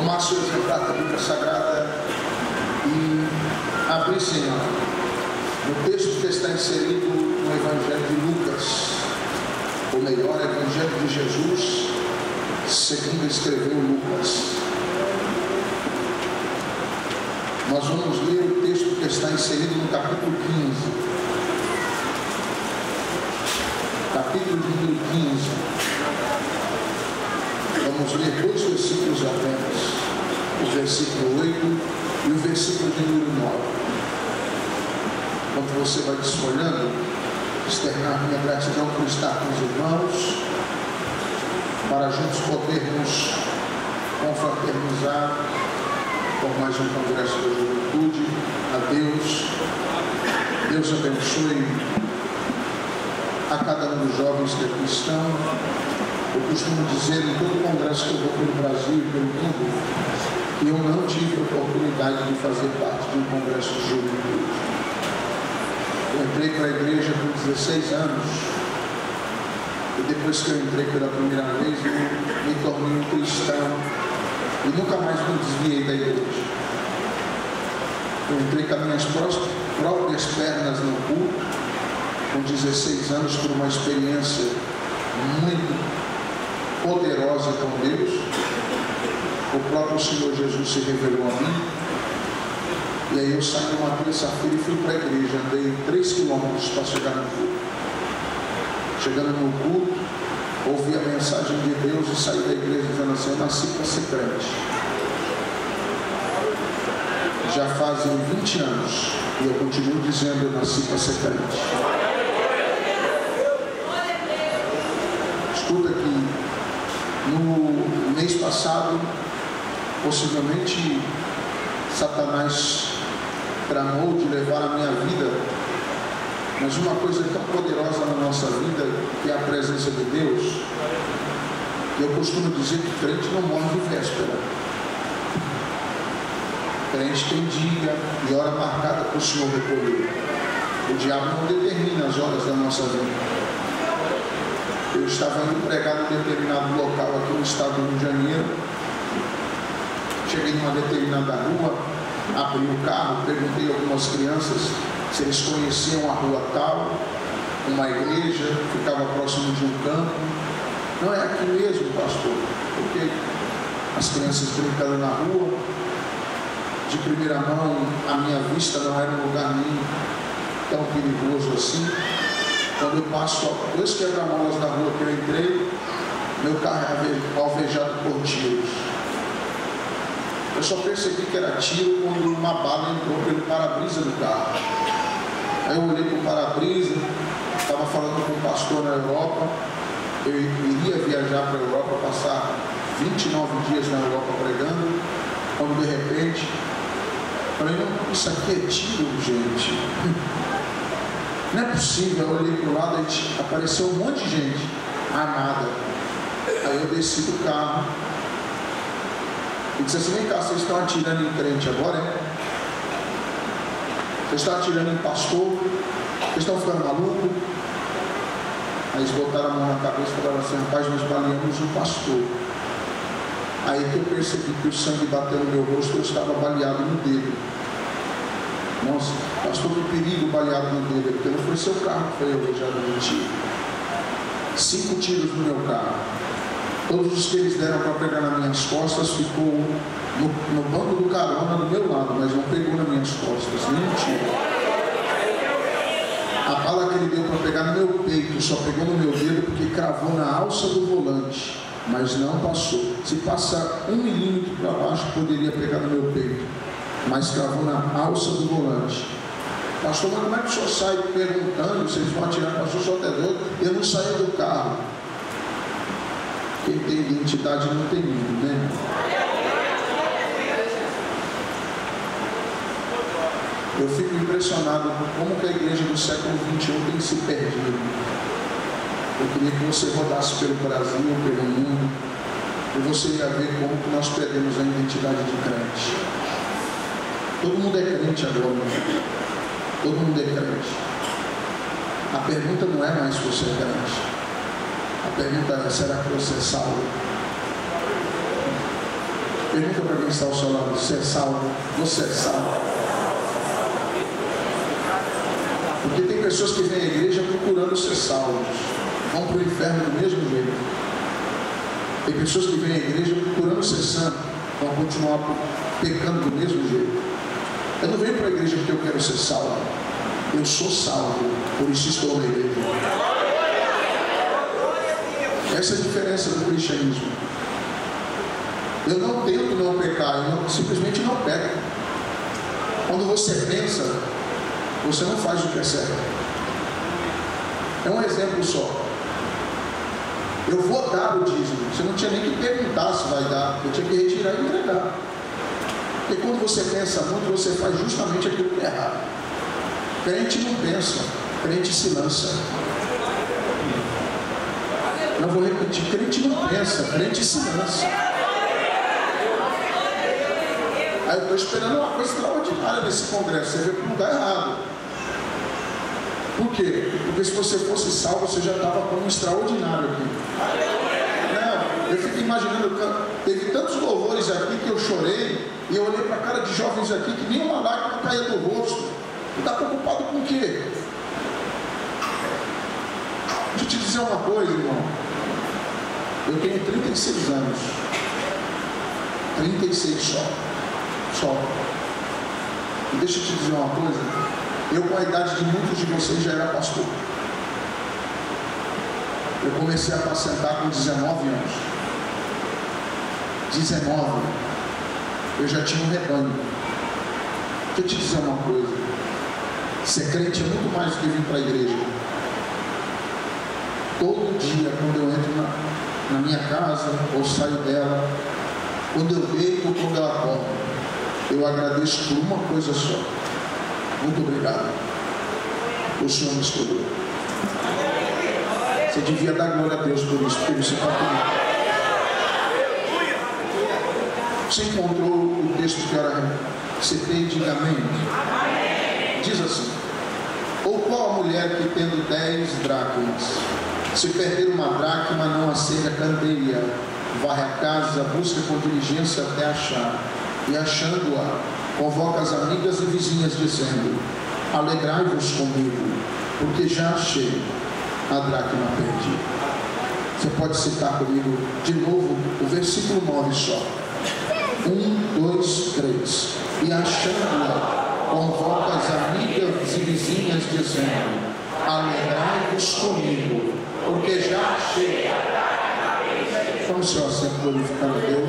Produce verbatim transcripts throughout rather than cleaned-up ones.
tomar seu exemplar da Bíblia Sagrada e abrir, Senhor, no texto que está inserido no Evangelho de Lucas, ou melhor, Evangelho de Jesus, segundo escreveu Lucas. Nós vamos ler o texto que está inserido no capítulo quinze. Capítulo número quinze. Vamos ler dois versículos apenas, o versículo oito e o versículo de número nove. Enquanto você vai desfolhando, externar minha gratidão por estar com os irmãos, para juntos podermos confraternizar por mais um congresso da juventude. A Deus, Deus abençoe a cada um dos jovens que aqui estão. Eu costumo dizer em todo congresso que eu vou pelo Brasil e pelo mundo, que eu não tive a oportunidade de fazer parte de um congresso de juventude. Eu entrei para a igreja com dezesseis anos, e depois que eu entrei pela primeira vez, eu me tornei um cristão e nunca mais me desviei da igreja. Eu entrei com as minhas próprias pernas no culto, com dezesseis anos, por uma experiência muito poderosa com Deus. O próprio Senhor Jesus se revelou a mim, e aí eu saí numa terça-feira e fui para a igreja. Andei três quilômetros para chegar no culto. Chegando no culto, ouvi a mensagem de Deus e saí da igreja dizendo assim: eu nasci para ser crente. Já fazem vinte anos e eu continuo dizendo: eu nasci para ser crente. Escuta que no mês passado, possivelmente Satanás tramou de levar a minha vida, mas uma coisa tão poderosa na nossa vida, que é a presença de Deus. Eu costumo dizer que crente não morre de véspera. Crente tem dia e hora marcada para o Senhor recolher. O diabo não determina as horas da nossa vida. Eu estava indo pregar num determinado local aqui no estado do Rio de Janeiro. Cheguei numa determinada rua, abri o carro, perguntei a algumas crianças se eles conheciam a rua tal, uma igreja, ficava próximo de um campo. Não, é aqui mesmo, pastor, porque as crianças brincando na rua, de primeira mão, a minha vista não era um lugar nem tão perigoso assim. Quando eu passo dois quebra-molas na rua que eu entrei, meu carro é alvejado por tiros. Eu só percebi que era tiro quando uma bala entrou pelo para-brisa do carro. Aí eu olhei para o para-brisa, estava falando com um pastor na Europa. Eu iria viajar para a Europa, passar vinte e nove dias na Europa pregando, quando de repente, falei: não, isso aqui é tiro, gente. Não é possível. Eu olhei para o lado e apareceu um monte de gente armada. Aí eu desci do carro e disse assim: vem cá, vocês estão atirando em crente agora, é? Vocês estão atirando em pastor? Vocês estão ficando malucos? Aí eles botaram a mão na cabeça e falaram assim: rapaz, nós baleamos um pastor. Aí que eu percebi que o sangue bateu no meu rosto, eu estava baleado no dedo. Nossa, pastor, que perigo, baleado no dedo, porque não foi seu carro que foi alvejado de tiro. Cinco tiros no meu carro. Todos os que eles deram para pegar nas minhas costas ficou no, no banco do carona do meu lado, mas não pegou nas minhas costas, nem um tiro. A bala que ele deu para pegar no meu peito só pegou no meu dedo porque cravou na alça do volante, mas não passou. Se passar um milímetro para baixo, poderia pegar no meu peito, mas cravou na alça do volante. Pastor, mas como é que o senhor sai perguntando se eles vão atirar? Pastor, o senhor é doido? Eu não saí do carro. Quem tem identidade não tem medo, né? Eu fico impressionado com como que a igreja do século vinte e um tem se perdido. Eu queria que você rodasse pelo Brasil, pelo mundo, e você ia ver como que nós perdemos a identidade de crente. Todo mundo é crente agora. Todo mundo é crente. A pergunta não é mais se você é crente. A pergunta é: será que você é salvo? Pergunta para quem está ao seu lado: você é salvo? Você é salvo? Porque tem pessoas que vêm à igreja procurando ser salvos, vão para o inferno do mesmo jeito. Tem pessoas que vêm à igreja procurando ser santos, vão continuar pecando do mesmo jeito. Eu não venho para a igreja porque eu quero ser salvo. Eu sou salvo, por isso estou na igreja. Essa é a diferença do cristianismo. Eu não tento não pecar, eu não, simplesmente não peco. Quando você pensa, você não faz o que é certo. É um exemplo só. Eu vou dar o dízimo. Você não tinha nem que perguntar se vai dar. Eu tinha que retirar e entregar. Porque quando você pensa muito, você faz justamente aquilo que é errado. Crente não pensa, crente se lança. Não vou repetir, crente não pensa, crente se lança. Aí eu estou esperando uma coisa extraordinária nesse congresso. Você vê que não está errado. Por quê? Porque se você fosse salvo, você já estava com um extraordinário aqui. Não, eu fico imaginando, teve tantos louvores aqui que eu chorei, e eu olhei para a cara de jovens aqui que nem uma lágrima caía do rosto. Está preocupado com o quê? Deixa eu te dizer uma coisa, irmão. Eu tenho trinta e seis anos. trinta e seis só. Só. E deixa eu te dizer uma coisa. Eu, com a idade de muitos de vocês, já era pastor. Eu comecei a apacentar com dezenove anos. dezenove. Eu já tinha um rebanho. Deixa eu te dizer uma coisa. Ser crente é muito mais do que vir para a igreja. Todo dia, quando eu entro na, na minha casa, ou saio dela, quando eu vejo ou quando ela acorda, eu agradeço por uma coisa só. Muito obrigado. O Senhor me escolheu. Você devia dar glória a Deus por isso, porque você está comigo. Você encontrou o texto que era citei, diga amém. Diz assim: ou qual a mulher que tendo dez dracmas, se perder uma dracma, não acende a candeia, varre a casa, busca com diligência até achar, e achando-a, convoca as amigas e vizinhas, dizendo: alegrai-vos comigo, porque já achei a dracma perdida. Você pode citar comigo de novo o versículo nove só. Um, dois, três. E achando-a, convoca as amigas e vizinhas, dizendo: alegrai-vos comigo, porque já achei a dracma perdida. Vamos ser assim, glorificando a Deus.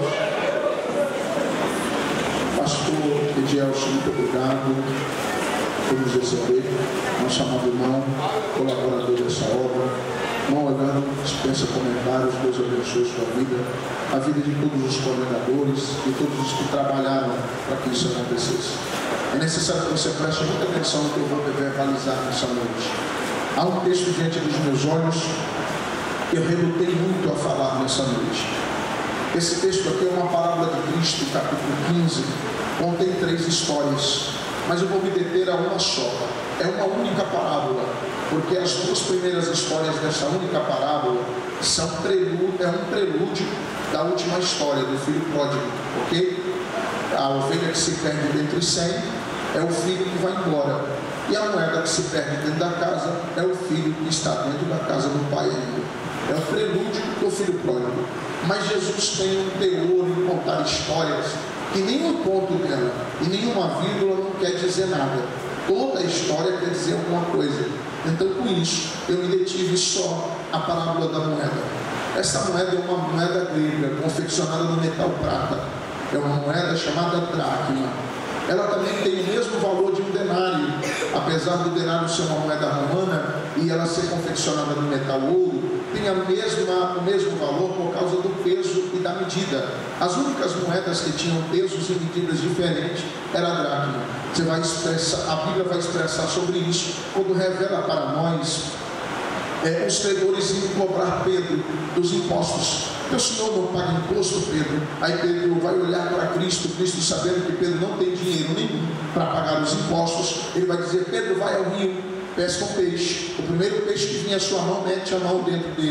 Pastor Edielson, muito obrigado por nos receber, nosso amado irmão, colaborador dessa obra. Irmão Orlando, dispensa comentários. Deus abençoe sua vida, a vida de todos os coordenadores e todos os que trabalharam para que isso acontecesse. É necessário que você preste muita atenção no que eu vou verbalizar nessa noite. Há um texto diante dos meus olhos que eu relutei muito a falar nessa noite. Esse texto aqui é uma parábola de Cristo, capítulo quinze, contém três histórias, mas eu vou me deter a uma só. É uma única parábola, porque as duas primeiras histórias dessa única parábola são prelúdio, é um prelúdio da última história do filho pródigo, ok? A ovelha que se perde dentre cem é o filho que vai embora, e a moeda que se perde dentro da casa é o filho que está dentro da casa do pai ainda. É o prelúdio do filho pródigo. Mas Jesus tem um teor em contar histórias que nenhum ponto dela e nenhuma vírgula não quer dizer nada. Toda a história quer dizer alguma coisa. Então, com isso, eu me detive só a parábola da moeda. Essa moeda é uma moeda grega, confeccionada no metal prata. É uma moeda chamada dracma. Ela também tem o mesmo valor de um denário, apesar do denário ser uma moeda romana e ela ser confeccionada no metal ouro, tem a mesma, o mesmo valor por causa do peso e da medida. As únicas moedas que tinham pesos e medidas diferentes era a dracma. Você vai expressar, a Bíblia vai expressar sobre isso quando revela para nós é, os credores iam cobrar Pedro dos impostos. O senhor não paga imposto, Pedro? Aí Pedro vai olhar para Cristo, Cristo sabendo que Pedro não tem dinheiro nenhum para pagar os impostos, ele vai dizer: Pedro, vai ao rio, pesca um peixe. O primeiro peixe que vinha à sua mão, mete a mão dentro dele.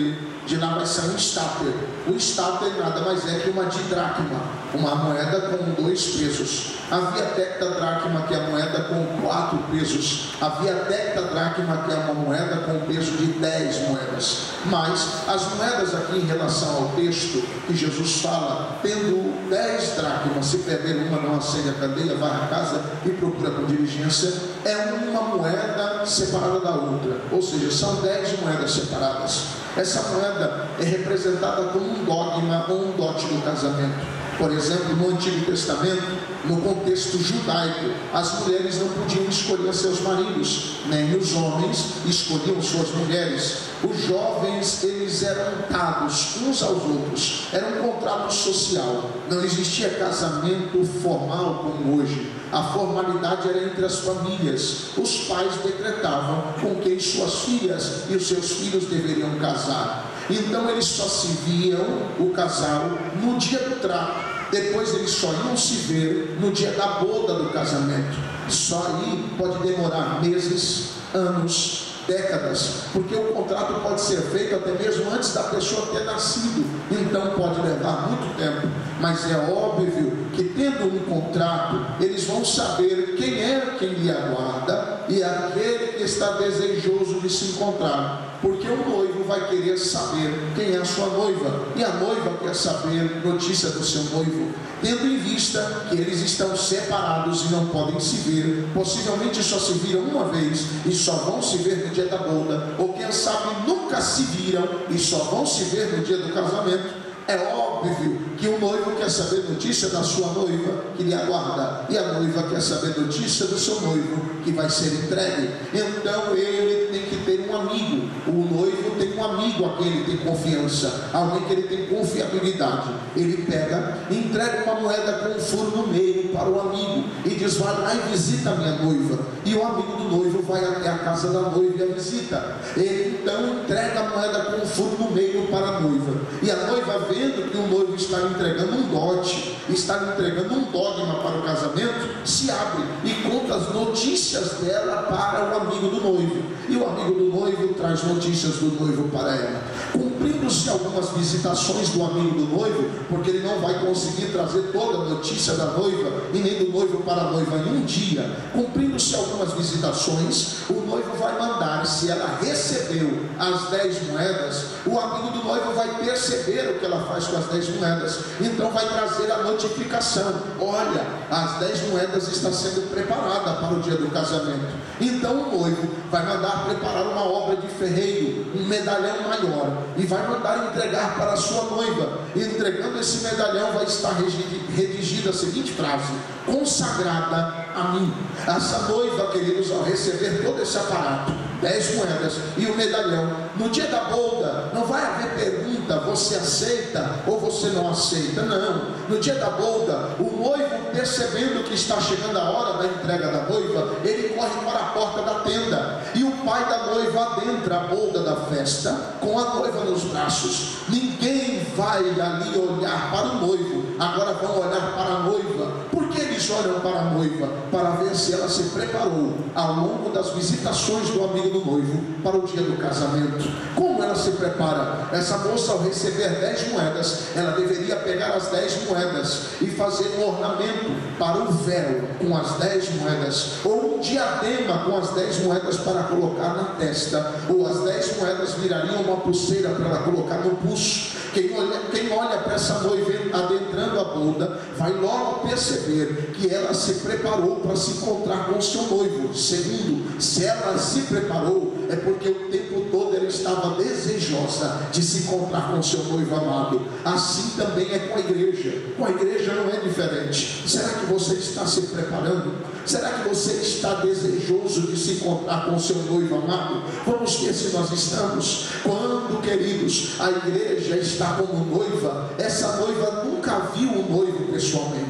de lá vai sair um estáter. O estáter nada mais é que uma didracma, uma moeda com dois pesos. Havia tectadracma, que é a moeda com quatro pesos. Havia tectadracma, que é uma moeda com peso de dez moedas. Mas as moedas aqui em relação ao texto que Jesus fala, tendo dez dracmas, se perder uma não acende a candeia, vai à casa e procura com diligência, é uma moeda separada da outra, ou seja, são dez moedas separadas. Essa moeda é representada como um dogma ou um dote do casamento. Por exemplo, no Antigo Testamento, no contexto judaico, as mulheres não podiam escolher seus maridos, nem os homens escolhiam suas mulheres. Os jovens, eles eram dados uns aos outros, era um contrato social, não existia casamento formal como hoje. A formalidade era entre as famílias. Os pais decretavam com quem suas filhas e os seus filhos deveriam casar. Então eles só se viam, o casal, no dia do trato. Depois eles só iam se ver no dia da boda do casamento. Só aí pode demorar meses, anos, décadas, porque o contrato pode ser feito até mesmo antes da pessoa ter nascido, então pode levar muito tempo. Mas é óbvio que, tendo um contrato, eles vão saber quem é quem lhe aguarda e aquele que está desejoso de se encontrar, porque o noivo vai querer saber quem é a sua noiva, e a noiva quer saber notícia do seu noivo, tendo em vista que eles estão separados e não podem se ver, possivelmente só se viram uma vez e só vão se ver no dia da boda, ou quem sabe nunca se viram e só vão se ver no dia do casamento. É óbvio que o noivo quer saber notícia da sua noiva que lhe aguarda, e a noiva quer saber notícia do seu noivo que vai ser entregue. Então ele tem que ter um amigo. O noivo tem um amigo a quem ele tem confiança, alguém que ele tem confiabilidade. Ele pega, entrega uma moeda com um furo no meio para o amigo e diz: vai lá e visita a minha noiva. E o amigo do noivo vai até a casa da noiva e a visita. Ele então entrega a moeda com um furo no meio para a noiva, e a noiva, vendo que o noivo está lhe entregando um dote, está lhe entregando um dogma para o casamento, se abre e conta as notícias dela para o amigo do noivo, e o amigo do noivo traz notícias do noivo para ela. Cumprindo-se algumas visitações do amigo do noivo, porque ele não vai conseguir trazer toda a notícia da noiva e nem do noivo para a noiva em um dia, cumprindo-se algumas visitações, o noivo vai mandar, se ela recebeu as dez moedas, o amigo do noivo vai perceber o que ela faz com as dez moedas, então vai trazer a notificação: olha, as dez moedas estão sendo preparadas para o dia do casamento. Então o noivo vai mandar preparar uma obra de ferreiro, um medalhão maior, e vai mandar entregar para a sua noiva. E entregando esse medalhão vai estar redigida a seguinte frase: consagrada a mim. Essa noiva, queridos, ao receber todo esse aparato, dez moedas e o medalhão, no dia da boda não vai haver pergunta: você aceita ou você não aceita? Não. No dia da boda, o noivo, percebendo que está chegando a hora da entrega da noiva, ele corre para a porta da tenda, e o pai da noiva adentra a boda da festa com a noiva nos braços. Ninguém vai ali olhar para o noivo, agora vão olhar para a noiva. Por que eles olham para a noiva? Para ver se ela se preparou ao longo das visitações do amigo do noivo para o dia do casamento. Como ela se prepara? Essa moça, ao receber dez moedas, ela deveria pegar as dez moedas e fazer um ornamento para o véu com as dez moedas, ou um diadema com as dez moedas para colocar na testa, ou as dez moedas virariam uma pulseira para ela colocar no pulso. Quem olha, quem olha para essa noiva adentrando a boda, vai logo perceber que ela se preparou para se encontrar com o seu noivo. Segundo, se ela se preparou, é porque o tempo todo ela estava desejosa de se encontrar com o seu noivo amado. Assim também é com a igreja. Com a igreja não é diferente. Será que você está se preparando? Será que você está desejoso de se encontrar com o seu noivo amado? Vamos ver se nós estamos. Quando, queridos, a igreja está como noiva, essa noiva nunca viu o noivo pessoalmente.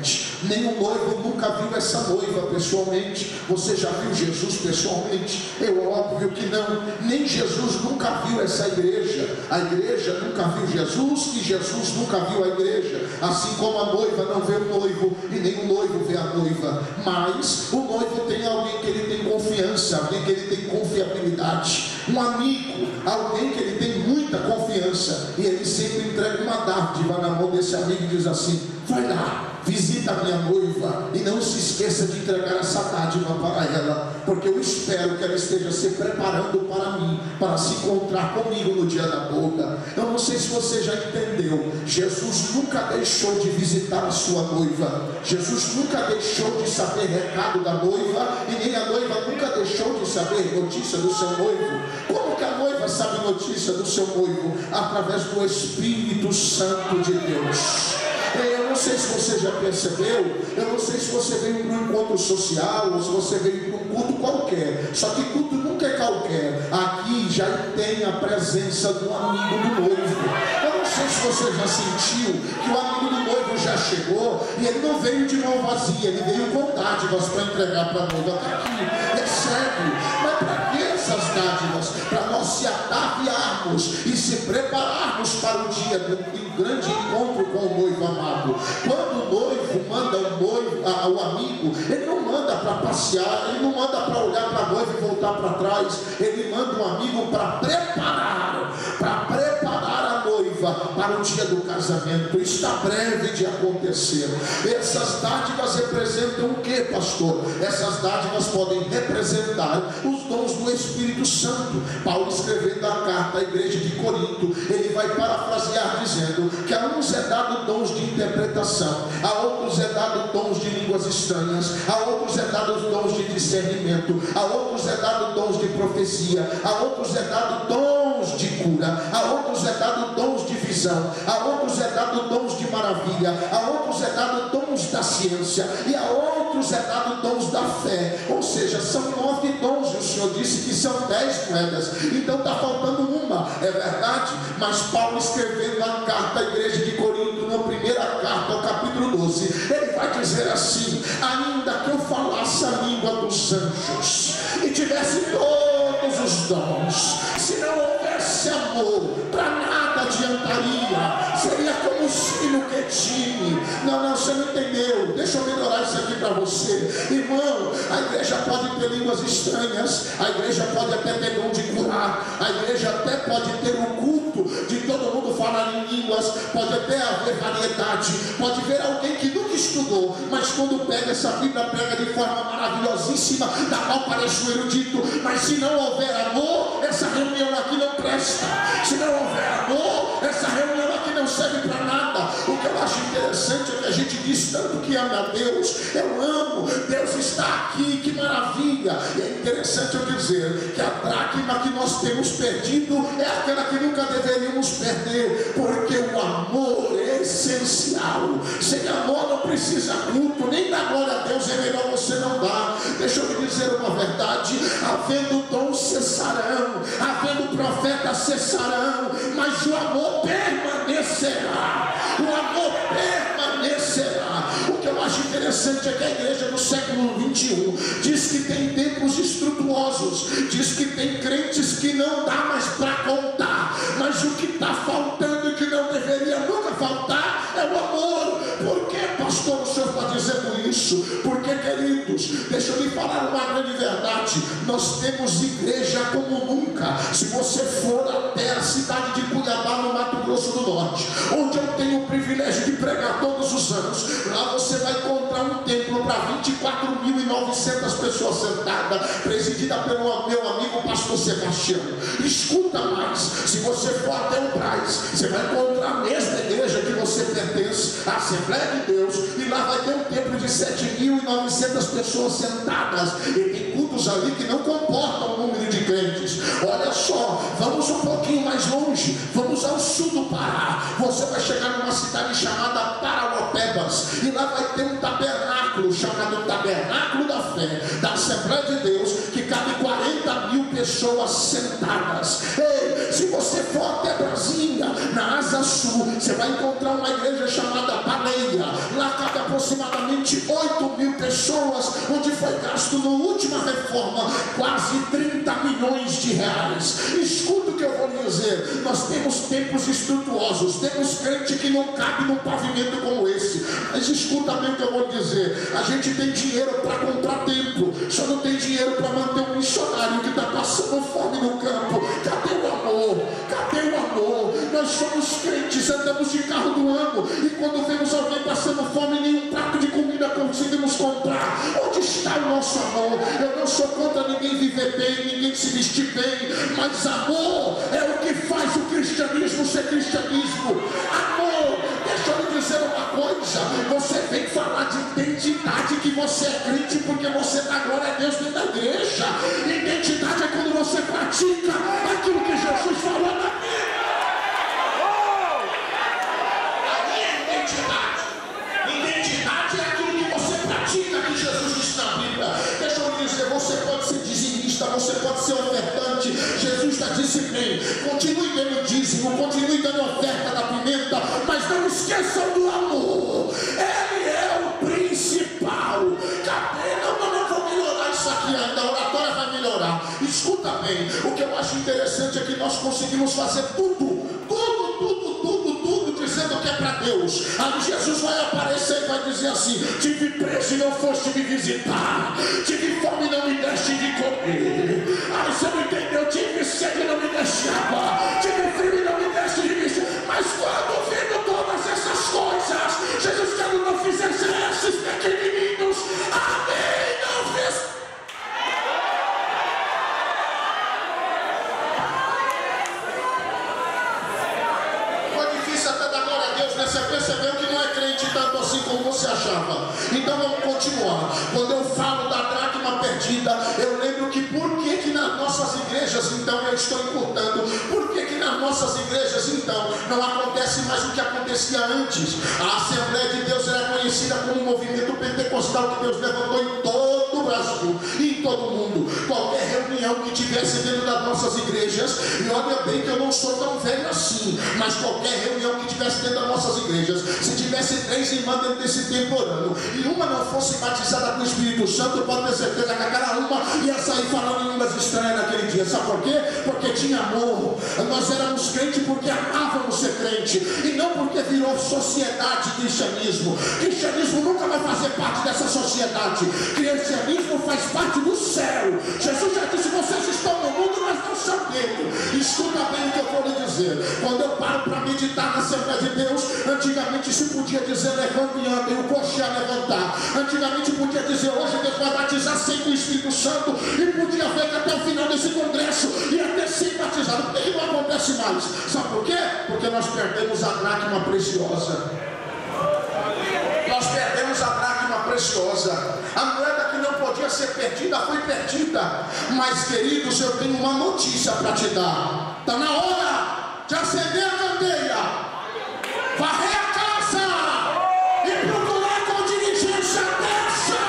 nenhum noivo nunca viu essa noiva pessoalmente. Você já viu Jesus pessoalmente? É óbvio que não. Nem Jesus nunca viu essa igreja. A igreja nunca viu Jesus e Jesus nunca viu a igreja. Assim como a noiva não vê o noivo e nem o noivo vê a noiva. Mas o noivo tem alguém que ele tem confiança, alguém que ele tem confiabilidade, um amigo, alguém que ele tem muita confiança, e ele sempre entrega uma dádiva na mão desse amigo e diz assim: vai lá, visita a minha noiva e não se esqueça de entregar essa dádiva para ela, porque eu espero que ela esteja se preparando para mim, para se encontrar comigo no dia da boda. Eu não sei se você já entendeu, Jesus nunca deixou de visitar a sua noiva, Jesus nunca deixou de saber recado da noiva, e nem a noiva nunca deixou de saber notícia do seu noivo. Como que a noiva sabe notícia do seu noivo? Através do Espírito Santo de Deus. Eu não sei se você já percebeu, eu não sei se você veio para um encontro social ou se você veio para um culto qualquer, só que culto nunca é qualquer. Aqui já tem a presença do amigo do noivo. Eu não sei se você já sentiu que o amigo do noivo já chegou e ele não veio de mão vazia, ele veio com dádivas para entregar para a noiva. Está aqui, é sério. Mas para que essas dádivas? Para nós se ataviarmos e se prepararmos para o dia do grande encontro com o noivo amado. Quando o noivo manda o noivo, a, o amigo, ele não manda para passear, ele não manda para olhar para a noiva e voltar para trás, ele manda um amigo para preparar, para preparar a noiva para o dia do casamento. Está breve de acontecer. Essas dádivas representam o que, pastor? Essas dádivas podem representar os dons do Espírito Santo. Paulo, escrevendo a carta à igreja de Corinto, ele vai parafrasear dizendo que a uns é dado dons de interpretação, a outros é dado dons de línguas estranhas, a outros é dado dons de discernimento, a outros é dado dons de profecia, a outros é dado dons de cura, a outros é dado dons de visão, a outros é dado dons de maravilha, a outros é dado dons da ciência, e a outros é dado dons da fé. Ou seja, são nove dons, e o Senhor disse que são dez moedas, então está faltando uma, é verdade? Mas Paulo, escrevendo a carta à igreja de Corinto, na primeira carta, ao capítulo doze, ele vai dizer assim: ainda que eu falasse a língua dos anjos e tivesse todos os dons, se não houvesse amor, para nada adiantaria, seria como o sino que tine. Não, não, você não entendeu. Deixa eu melhorar isso aqui para você, irmão. A igreja pode ter línguas estranhas, a igreja pode até ter dom de curar, a igreja até pode ter um culto de todo mundo falar em línguas, pode até haver variedade, pode ver alguém que nunca estudou, mas quando pega essa Bíblia, prega de forma maravilhosíssima, da qual parece um erudito. Mas se não houver amor, essa reunião aqui não presta. Se não houver amor, essa reunião aqui não serve para nada. O que eu acho interessante é que a gente diz tanto que ama a Deus, eu amo, Deus está aqui, que maravilha. E é interessante eu dizer que a dracma que nós temos perdido é aquela que nunca deveríamos perder, porque o amor é essencial. Sem amor não precisa culto, nem da glória a Deus é melhor você não dar. Deixa eu lhe dizer uma verdade: havendo dons cessarão, havendo profetas cessarão, mas o amor permanecerá. O amor permanecerá. O que eu acho interessante é que a igreja no século vinte e um diz que tem templos estrutuosos, diz que tem crentes que não dá mais para contar, mas o que está faltando e que não deveria nunca faltar é o amor. Por que, pastor, o senhor está dizendo isso? Porque, queridos, deixa eu lhe falar uma grande verdade: nós temos igreja como nunca. Se você for até a cidade de Cuiabá, no Mato Grosso do Norte, onde eu tenho o privilégio de pregar todos os anos, lá você vai encontrar um templo para vinte e quatro mil e novecentas pessoas sentadas, presidida pelo meu amigo pastor Sebastião. Escuta mais, se você for até o Braz, você vai encontrar a mesma igreja que você pertence, a Assembleia de Deus, e lá vai ter um templo de sete mil e novecentas pessoas sentadas, e tem cultos ali que não comportam o número de crentes. Olha só, vamos um pouquinho mais longe, vamos ao sul do Pará, você vai chegar numa cidade chamada Parauapebas, e lá vai ter um tabernáculo chamado Tabernáculo da Fé, da Assembleia de Deus, que cabe quarenta mil pessoas pessoas sentadas. Ei, se você for até Brasília, na Asa Sul, você vai encontrar uma igreja chamada Baleia. Lá cabe aproximadamente oito mil pessoas, onde foi gasto na última reforma quase trinta milhões de reais. Escuta o que eu vou lhe dizer. Nós temos templos estrutuosos, temos crente que não cabe num pavimento como esse. Mas escuta bem o que eu vou lhe dizer. A gente tem dinheiro para comprar templo, só não tem dinheiro para manter um missionário que está passando fome no campo. Cadê o amor? Cadê o amor? Nós somos crentes, andamos de carro do ano, e quando vemos alguém passando fome, nenhum prato de comida conseguimos comprar. Onde está o nosso amor? Eu não sou contra ninguém viver bem, ninguém se vestir bem, mas amor é o que faz o cristianismo ser cristianismo. Amor, deixa eu lhe dizer uma coisa. Você vem falar de identidade, que você é crente porque você dá glória a Deus dentro da igreja. Identidade é quando você pratica aquilo que Jesus falou na Bíblia. Aí é identidade. Identidade é aquilo que você pratica, que Jesus disse na Bíblia. Deixa eu lhe dizer, você pode ser dizimista, você pode ser ofertante. Jesus está dizendo bem, continue dando dízimo, continue dando oferta da pimenta, mas não esqueçam do amor. Ele é o principal. Cadê? Não, não, não vou melhorar isso aqui ainda, a oratória vai melhorar. Escuta bem, o que eu acho interessante é que nós conseguimos fazer tudo, tudo, tudo, tudo, tudo, dizendo que é para Deus. Aí Jesus vai aparecer e vai dizer assim: tive preso e não foste me visitar, tive fome e não me deste de comer. Aí você não entendeu, tive sede e não me deste água, tive frio e não me deste de vestir. Mas quando vindo todas essas coisas, Jesus quando não fizesse esses pequenininhos, amém, não fez. Você percebeu que não é crente tanto assim como você achava. Então vamos continuar. Quando eu falo da dracma perdida, eu lembro que por que que nas nossas igrejas, então eu estou encurtando, por que que nas nossas igrejas então não acontece mais o que acontecia antes? A Assembleia de Deus era conhecida como um movimento pentecostal que Deus levantou em todo o Brasil e em todo o mundo. Qualquer reunião que tivesse dentro das nossas igrejas, e olha bem que eu não sou tão velho assim, mas qualquer reunião que tivesse dentro das nossas igrejas, se tivesse três irmãs dentro desse tempo orando, e uma não fosse batizada com o Espírito Santo, pode ter certeza que aquela uma ia sair falando em línguas estranhas naquele dia. Sabe por quê? Porque tinha amor. Nós éramos crentes porque amávamos ser crente, e não porque virou sociedade cristianismo. Cristianismo nunca vai fazer parte dessa sociedade. Cristianismo faz parte do céu. Jesus já disse: vocês estão no mundo, mas não são dele. Escuta bem o que eu vou lhe dizer. Quando eu paro para meditar na Assembleia de Deus, antigamente se podia dizer levanta e anda, e o coxo ia levantar. Antigamente podia dizer hoje Deus vai batizar sem o Espírito Santo, e podia ver que até o final desse congresso ia ter sem batizado. Por que não acontece mais? Sabe por quê? Porque nós perdemos a dracma preciosa. Nós perdemos a dracma preciosa. A moeda que não podia ser perdida foi perdida. Mas queridos, eu tenho uma notícia para te dar. Está na hora de acender a candeia, varrer a casa e procurar com diligência dessa.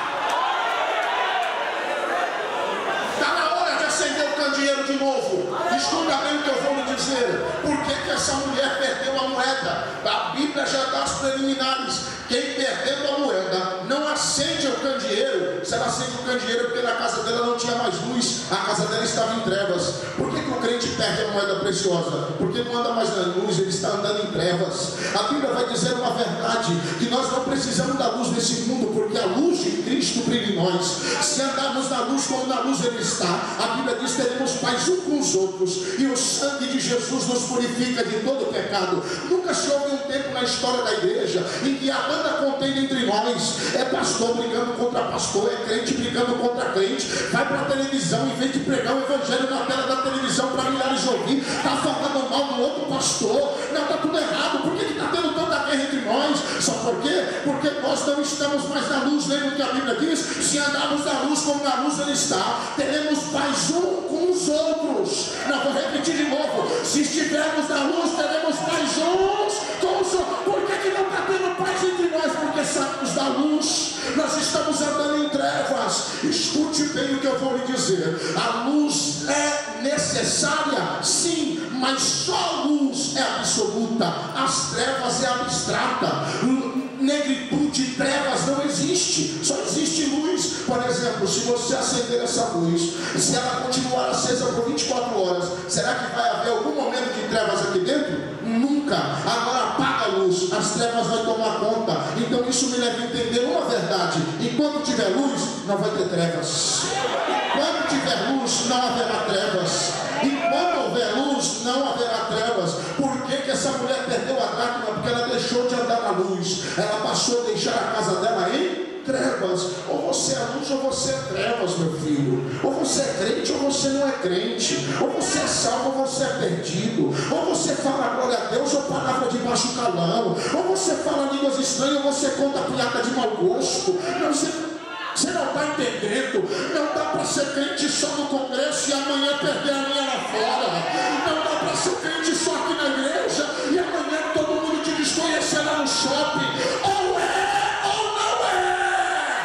Está na hora de acender o candeeiro de novo. Escuta bem o que eu vou lhe dizer. Por que que essa mulher perdeu a moeda? A Bíblia já dá os preliminares. Quem perdeu a moeda não acende o candeeiro. Se ela acende o candeeiro, porque na casa dela não tinha mais luz, a casa dela estava em trevas. Por que que o crente perde a moeda preciosa? Porque não anda mais na luz, ele está andando em trevas. A Bíblia vai dizer uma verdade, que nós não precisamos da luz desse mundo, porque a luz de Cristo brilha em nós. Se andarmos na luz como na luz ele está, a Bíblia diz que teremos paz uns com os outros, e o sangue de Jesus nos purifica de todo pecado. Nunca se houve um tempo na história da igreja em que a banda contende entre nós. É pastor brigando contra pastor, é crente brigando contra crente, vai para a televisão, em vez de pregar o evangelho na tela da televisão para milhares ouvir, está falando mal do outro pastor. Não, está tudo errado. Por que está tendo tanta guerra entre nós? Sabe por quê? Porque nós não estamos mais na luz. Lembra o que a Bíblia diz? Se andarmos na luz como na luz ele está, teremos paz um com os outros. Não, vou repetir de novo. Se estivermos na luz, teremos paz uns com os outros. Por que que não está tendo paz entre nós? Porque saímos da luz. Nós estamos estamos andando em trevas. Escute bem o que eu vou lhe dizer. A luz é necessária, sim, mas só a luz é absoluta. As trevas é abstrata. Negritude, trevas não existe, só existe luz. Por exemplo, se você acender essa luz, se ela continuar acesa por vinte e quatro horas, será que vai haver algum momento de trevas aqui dentro? Nunca. Agora apaga a luz, as trevas vão tomar conta. Então isso me leva a entender uma verdade: enquanto tiver luz, não vai ter trevas. Enquanto tiver luz, não haverá trevas. Enquanto houver luz, não haverá trevas. Por que que essa mulher perdeu a dracma? Porque ela deixou de andar na luz. Ela passou a deixar a casa dela em trevas. Ou você é luz ou você é trevas, meu filho. Ou você é crente ou você não é crente. Ou você é salvo ou você é perdido. Ou você fala glória a Deus ou palavra de baixo calão. Ou você fala línguas estranhas ou você conta piada de mau gosto. Não, você... Você não está entendendo? Não dá para ser crente só no congresso e amanhã perder a linha lá fora. Não dá para ser crente só aqui na igreja e amanhã todo mundo te desconhecer lá no shopping. Ou é ou não é.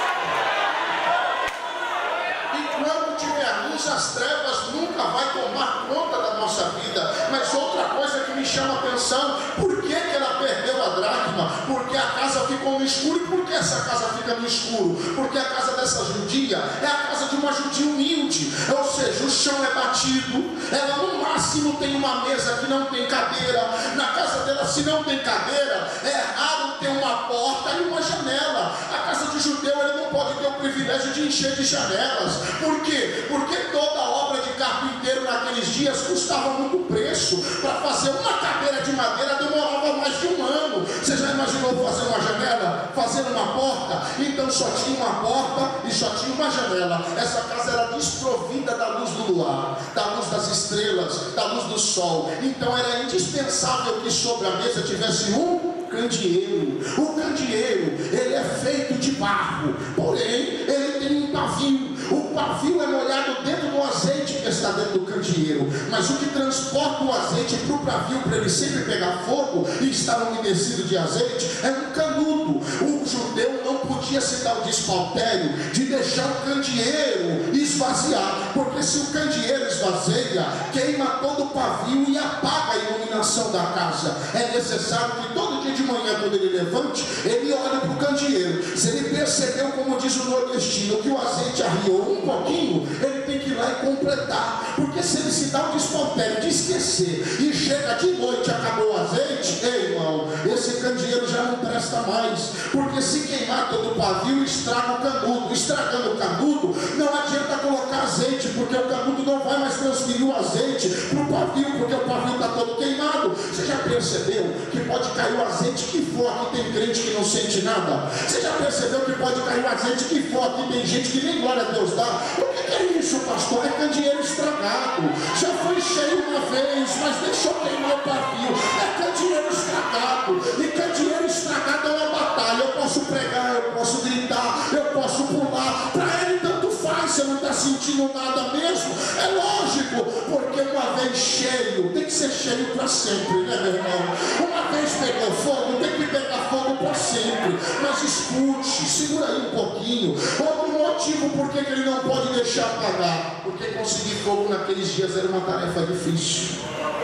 E quando tiver luz, as trevas nunca vai tomar conta da nossa vida. Mas outra coisa que me chama a atenção: por que que ela perdeu a dracma? Porque a casa ficou no escuro. E por que essa casa fica no escuro? Porque a casa dessa judia é a casa de uma judia humilde, ou seja, o chão é batido, ela no máximo tem uma mesa que não tem cadeira. Na casa dela, se não tem cadeira, é raro ter uma porta e uma janela. A casa de judeu, ele não pode ter o privilégio de encher de janelas. Por quê? Porque toda obra de carpinteiro naqueles dias custava muito preço. Para fazer uma cadeira de madeira demorava mais de um ano. Você já imaginou fazer uma janela? Fazer uma porta? Então só tinha uma porta e só tinha uma janela. Essa casa era desprovida da luz do luar, da luz das estrelas, da luz do sol. Então era indispensável que sobre a mesa tivesse um candeeiro. O candeeiro, ele é feito de barro, porém ele tem um pavio. O pavio é molhado dentro do azeite que está dentro do candeeiro, mas o que transporta o azeite para o pavio, para ele sempre pegar fogo e estar umedecido de azeite, é um canudo. O judeu não podia se dar o despautério de deixar o candeeiro esvaziar, porque se o candeeiro esvazia, queima todo o pavio e apaga a iluminação da casa. É necessário que todo dia de manhã, quando ele levante, ele olhe para o candeeiro. Se ele percebeu, como diz o nordestino, que o azeite arriou um pouquinho, ele tem que ir lá e completar. Porque se ele se dá o despautério de esquecer e chega de noite e acabou o azeite, ei, irmão, esse candeeiro já não presta mais. Porque se queimar todo o pavio, estraga o canudo. Estragando o canudo, não adianta colocar azeite, porque o canudo não vai mais transferir o azeite para o pavio, porque o pavio está todo queimado. Você já percebeu que pode cair o azeite que for? Aqui tem crente que não sente nada. Você já percebeu que pode cair o azeite que for? Aqui tem gente que nem glória a Deus dá. O que, que é isso, pastor? É candeeiro estragado. Já foi cheio uma vez, mas deixou queimar o pavio. É candeeiro estragado. E candeeiro estragado é uma batalha. Eu posso pregar, eu posso gritar, eu posso pular. Para ele tanto faz. Você não está sentindo nada mesmo? É lógico, porque uma vez cheio, tem que ser cheio para sempre, né, meu irmão? Uma vez pegou fogo, tem que pegar fogo para sempre. Mas escute, segura aí um pouquinho. Outro motivo por que ele não pode deixar apagar: porque conseguir fogo naqueles dias era uma tarefa difícil.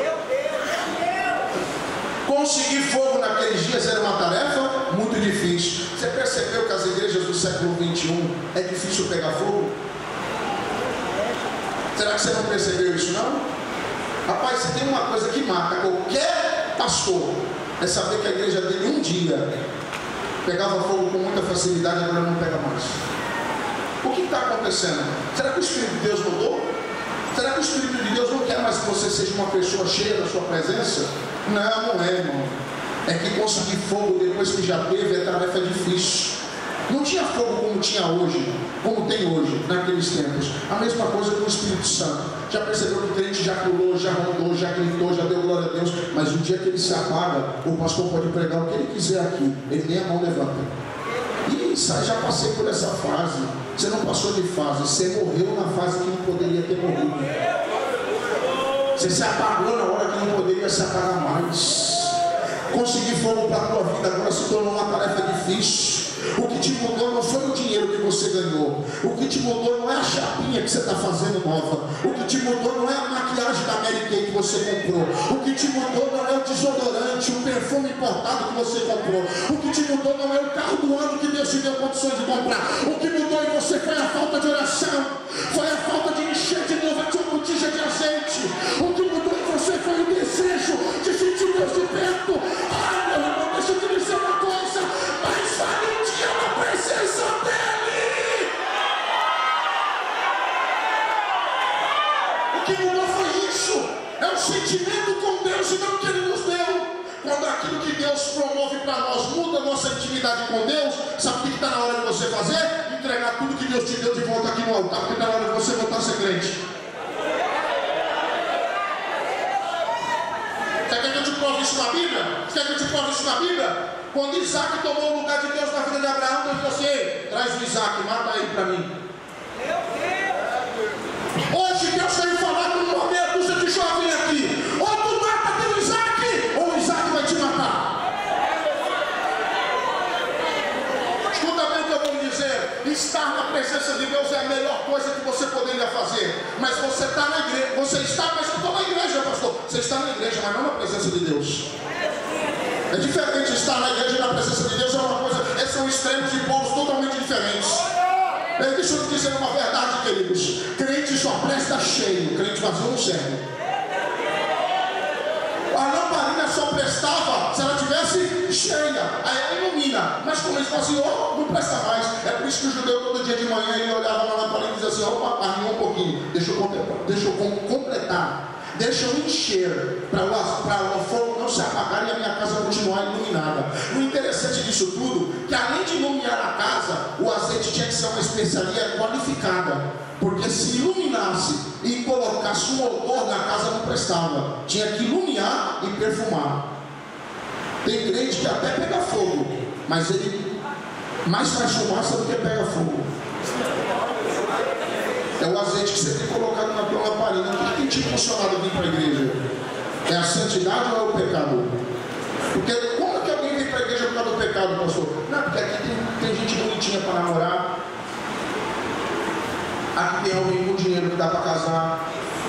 Conseguir fogo naqueles dias era uma tarefa muito difícil. Você percebeu que as igrejas do século vinte e um é difícil pegar fogo? Será que você não percebeu isso, não? Rapaz, você tem uma coisa que mata qualquer pastor, é saber que a igreja dele um dia pegava fogo com muita facilidade e agora não pega mais. O que está acontecendo? Será que o Espírito de Deus mudou? Será que o Espírito de Deus não quer mais que você seja uma pessoa cheia da sua presença? Não, não é, irmão. É que conseguir fogo depois que já teve é tarefa difícil. Não tinha fogo como tinha hoje, como tem hoje, naqueles tempos. A mesma coisa com o Espírito Santo. Já percebeu que o crente já pulou, já rondou, já gritou, já deu glória a Deus, mas o dia que ele se apaga, o pastor pode pregar o que ele quiser aqui, ele nem a mão levanta. E sai, já passei por essa fase. Você não passou de fase, você morreu na fase que não poderia ter morrido. Você se apagou na hora que não poderia se apagar mais. Conseguir fogo para a tua vida agora se tornou uma tarefa difícil. O que te mudou não foi o você ganhou. O que te mudou não é a chapinha que você está fazendo nova. O que te mudou não é a maquiagem da Mary Kay que você comprou. O que te mudou não é o desodorante, o perfume importado que você comprou. O que te mudou não é o carro do ano que Deus te deu condições de comprar. O que mudou em você foi a falta de oração, foi a falta de encher de novo a tua botija de azeite. O que mudou em você foi o desejo de sentir Deus de perto. Ah, meu irmão, deixa eu te dizer uma coisa, mas vale um dia na presença dEle. O que mudou foi isso, é o sentimento com Deus e não o que Ele nos deu. Quando aquilo que Deus promove para nós muda a nossa intimidade com Deus, sabe o que está na hora de você fazer? Entregar tudo que Deus te deu de volta aqui no altar, porque está na hora de você voltar a ser crente. Quer que eu te prove isso na Bíblia? Quer que eu te prove isso na Bíblia? Quando Isaac tomou o lugar de Deus na vida de Abraão, Deus disse assim: traz o Isaac, mata ele para mim. Hoje Deus veio falar com uma meia dúzia de jovem aqui: ou tu mata aquele Isaac, ou o Isaac vai te matar. Escuta bem o que eu vou lhe dizer: estar na presença de Deus é a melhor coisa que você poderia fazer. Mas você está na igreja, você está, mas eu estou na igreja, pastor. Você está na igreja, mas não na presença de Deus. É diferente estar na igreja e na presença de Deus, é uma coisa, esses são extremos de povos totalmente diferentes. Deixa eu te dizer uma verdade, queridos: crente só presta cheio, crente vazio não serve. A lamparina só prestava se ela tivesse cheia, aí ela ilumina, mas como esvaziou, não presta mais. É por isso que o judeu todo dia de manhã ele olhava na lamparina e dizia assim: opa, arriou um pouquinho, deixa eu, deixa eu completar, deixa eu encher, para o, o fogo não se apagar e a minha casa continuar iluminada. O interessante disso tudo, que além de iluminar a casa, o azeite tinha que ser uma especiaria qualificada, porque se iluminasse e colocasse um odor na casa não prestava, tinha que iluminar e perfumar. Tem crente que até pega fogo, mas ele mais faz fumaça do que pega fogo. É o azeite que você tem colocado na tua lamparina. O que tem te funcionado vir para a igreja? É a santidade ou é o pecado? Porque como é que alguém vem para a igreja por causa do pecado, pastor? Não, porque aqui tem, tem gente bonitinha para namorar. Aqui tem alguém com dinheiro que dá para casar.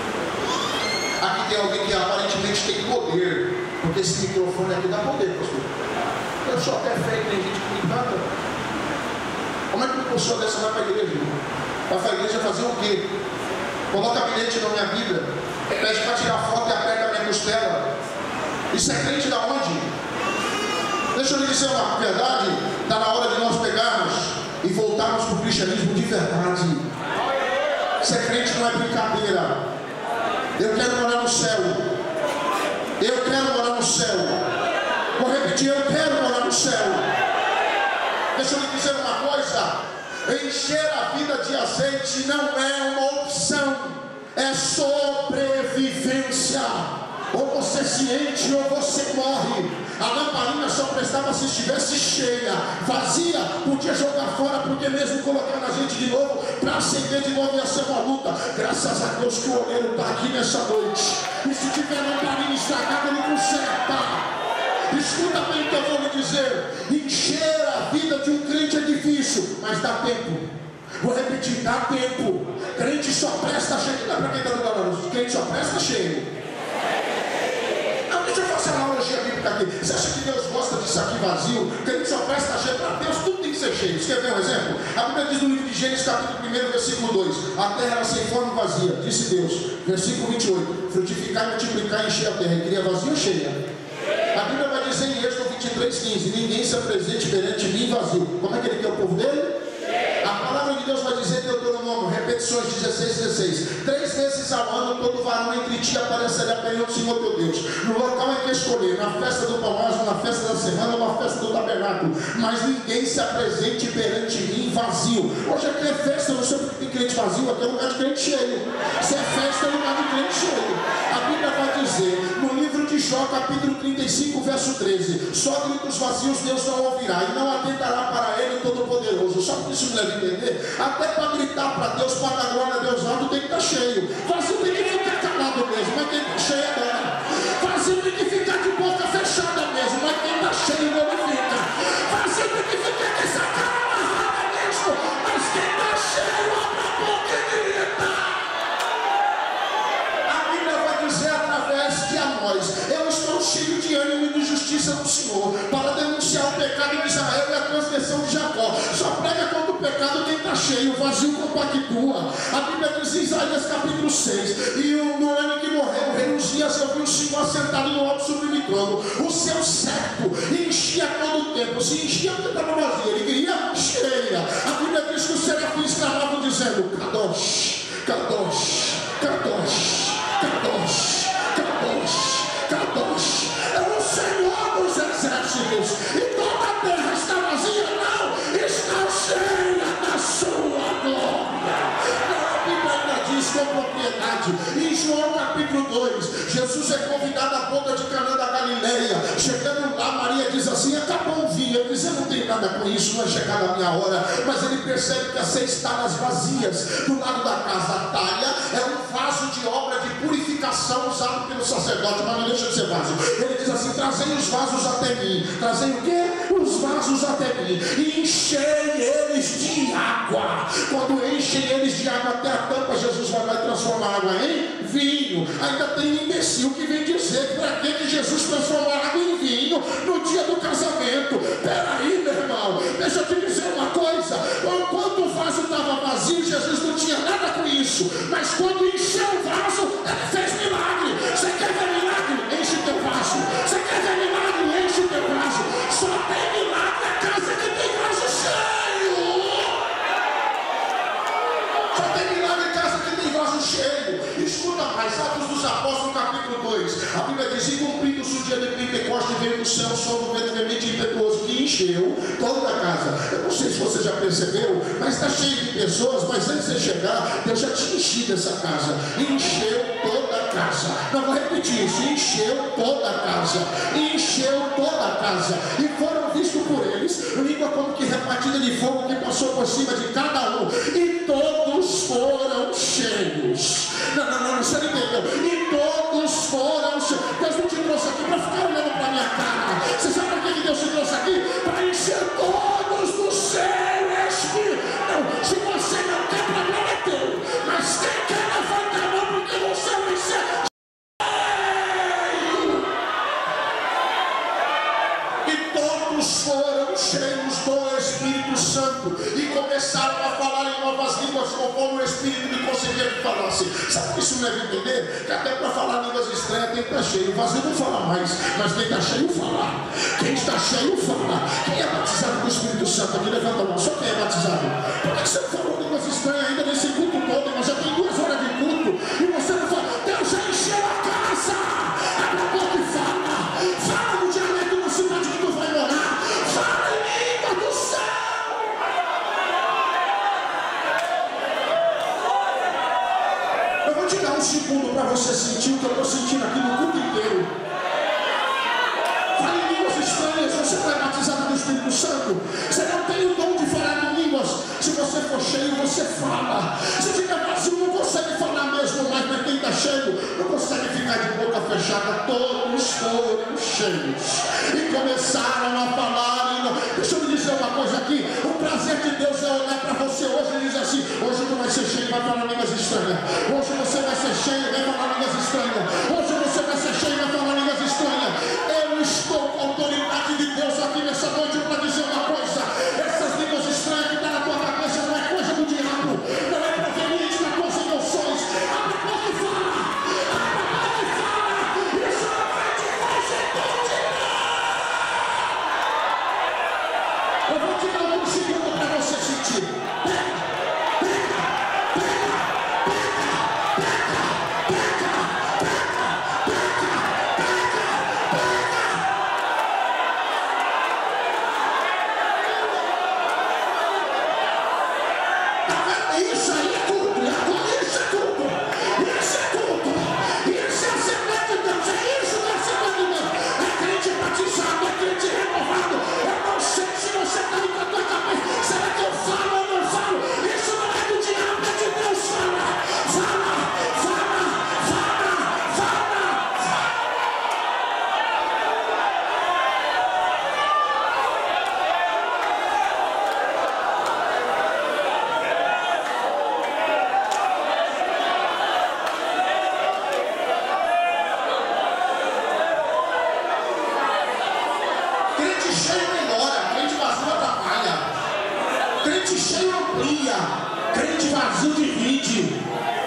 Aqui tem alguém que aparentemente tem poder. Porque esse microfone aqui dá poder, pastor. Eu sou até feio, tem gente que me canta. Como é que uma pessoa dessa vai para a igreja? Vai para a igreja fazer o quê? Coloca bilhete na minha Bíblia, pede para tirar foto e aperta a minha costela. Isso é crente da onde? Deixa eu lhe dizer uma verdade: está na hora de nós pegarmos e voltarmos para o cristianismo de verdade. Ser crente não é brincadeira. Eu quero morar no céu. Eu quero morar no céu. Vou repetir: eu quero morar no céu. Deixa eu lhe dizer uma coisa: encher a vida de azeite não é uma opção, é sobrevivência. Ou você se enche ou você morre. A lamparina só prestava se estivesse cheia. Vazia, podia jogar fora, porque mesmo colocando a gente de novo, para acender de novo ia ser uma luta. Graças a Deus que o oleiro está aqui nessa noite. E se tiver lamparina estragada, ele conserta. Escuta bem o que eu vou lhe dizer: encher a vida de um crente é difícil, mas dá tempo. Vou repetir: dá tempo. Crente só presta cheio. Não é para quem está no galão, crente só presta cheio. Não, deixa eu fazer uma analogia bíblica aqui. Você acha que Deus gosta disso aqui vazio? Crente só presta cheio. Para Deus tudo tem que ser cheio. Você quer ver um exemplo? A Bíblia diz no livro de Gênesis, capítulo um, versículo dois: a terra era sem forma e vazia, disse Deus. Versículo vinte e oito: frutificar, multiplicar e encher a terra. Ele queria vazia ou cheia? A Bíblia vai dizer em Êxodo vinte e três, quinze: ninguém se apresente perante mim vazio. Como é que ele quer o povo dele? A palavra de Deus vai dizer em Deuteronômio, repetições dezesseis, dezesseis: três vezes ao ano todo varão entre ti aparecerá perante o Senhor teu Deus, no local em que escolher, na festa do pão ázimo, na festa da semana ou na festa do tabernáculo. Mas ninguém se apresente perante mim vazio. Hoje aqui é festa, eu não sei porque tem crente vazio, aqui é lugar de crente cheio. Se é festa, é lugar de crente cheio. A Bíblia vai dizer no livro de Jó, capítulo trinta e cinco, verso treze: só gritos vazios Deus não ouvirá, e não atentará para ele Todo-Poderoso. Sabe o que isso me leva a entender? Até para gritar para Deus, para dar glória a Deus alto, tem que estar cheio. Vazio tem que ficar calado mesmo, mas tem que estar cheio agora. Vazio tem que ficar de boca fechada mesmo, mas quem está cheio não fica. Vazio tem que ficar com essa cara amarrada mesmo, mas quem pecado quem está cheio, o vazio compactua. A Bíblia diz em Isaías capítulo seis, e no ano que morreu o rei Uzias, eu vi o Senhor assentado no alto sublime trono, o seu cerco enchia todo o tempo. Se enchia porque estava vazio, ele queria cheia. A Bíblia diz que os serafins clamavam dizendo: Kadosh, Kadosh, Kadosh, Kadosh, Kadosh, Kadosh, é o Senhor dos exércitos, e toda a terra está vazia, não, está cheia da sua glória. A Bíblia ainda diz com propriedade, em João capítulo dois, Jesus é convidado à boca de Caná da Galileia. Chegando lá, Maria diz assim: acabou o vinho. Ele diz: eu não tenho nada com isso, não é chegada a minha hora. Mas ele percebe que as seis talhas vazias do lado da casa. A talha é um vaso de obra de purificação usado pelo sacerdote, mas não deixa de ser vaso. Ele diz assim: trazei os vasos até mim. Trazei o quê? Os vasos até mim, e enchei eles de água. Quando enchem eles de água até a tampa, Jesus vai lá e transforma a água em vinho. Ainda tem imbecil que vem dizer: para que que Jesus transformou a água em vinho no dia do casamento? Peraí, meu irmão, deixa eu te dizer uma coisa. Enquanto o vaso estava vazio, Jesus não tinha nada com isso, mas quando encheu o vaso, ele fez milagre. Você quer ver milagre? Enche teu vaso. Você quer ver milagre? Enche teu vaso. Só tem milagre na casa que tem vaso cheio. Só tem milagre em casa que tem vaso cheio. Escuta mais, Atos dos Apóstolos capítulo dois. A Bíblia diz: e cumprindo-se o dia de Pentecostes, veio do céu um som do vento veemente e impetuoso que encheu toda a casa. Eu não sei se você já percebeu, mas está cheio de pessoas. Mas antes de chegar, Deus já tinha enchido essa casa. Encheu toda a casa. Não vou repetir isso: encheu toda a casa. Encheu toda a casa. E foram vistos por eles língua como que repartida de fogo, que passou por cima de cada um, e todos foram cheios. Não, não, não, você não entendeu? E todos foram cheios. Deus não te trouxe aqui para ficar olhando para a minha cara. Você sabe por que Deus te trouxe aqui? Para encher todos do seu Espírito. Não, se você não quer, problema é teu. Mas quem quer, levanta a mão, porque você vai ser cheio. E todos foram cheios do Espírito Santo e começaram a falar em novas línguas, conforme o Espírito lhe concedia que falasse. Sabe o que isso me deve entender? Que até para falar línguas estranhas tem que estar cheio. O vazio não fala mais, mas quem está cheio fala. Quem está cheio fala. Quem é batizado com o Espírito Santo aqui? Levanta a mão. Só quem é batizado. Por que você não falou línguas estranhas ainda nesse culto todo? Mas já tem duas horas de culto e você não fala. Deus já encheu a casa. Abre a boca e fala. Fala no dialeto da cidade que tu vai morar. Fala em língua do céu. Eu vou te dar um segundo para você sentir o que eu estou sentindo aqui no culto inteiro. Fale em línguas estranhas. Você não é batizado do Espírito Santo. Você não tem o dom de falar em línguas. Se você for cheio, você fala. Se fica vazio, não consegue falar mesmo mais. Mas quem está cheio não consegue ficar de boca fechada. Todos foram cheios e começaram a falar. Deixa eu me dizer uma coisa aqui. O prazer de Deus é olhar para você hoje e dizer assim: hoje tu vai ser cheio e vai falar línguas estranhas. Hoje você vai ser cheio e vai falar línguas estranhas. Hoje você vai ser cheio e vai falar línguas estranhas. Eu estou com a autoridade de Deus aqui nessa noite para dizer uma coisa: essas línguas estranhas que estão na tua cabeça não é coisa do diabo, não é proveniente da tuas emoções. Abre a boca e fala. Abre a boca e fala. Isso não vai te fazer continuar. Eu vou te dar um segundo para você sentir. Pega, pega, pega, pega, pega, pega, pega, pega, pega. Isso aí é culto, isso é culto, isso é culto, isso é a Assembleia de Deus, é isso que é a Assembleia de Deus, é crente batizado, é crente renovado. Eu não sei se você está aí com a tua cabeça, será que eu falo ou não falo? Isso não é do diabo, é de Deus. Fala, fala, fala, fala, fala. Crente cheio amplia, crente vazio divide.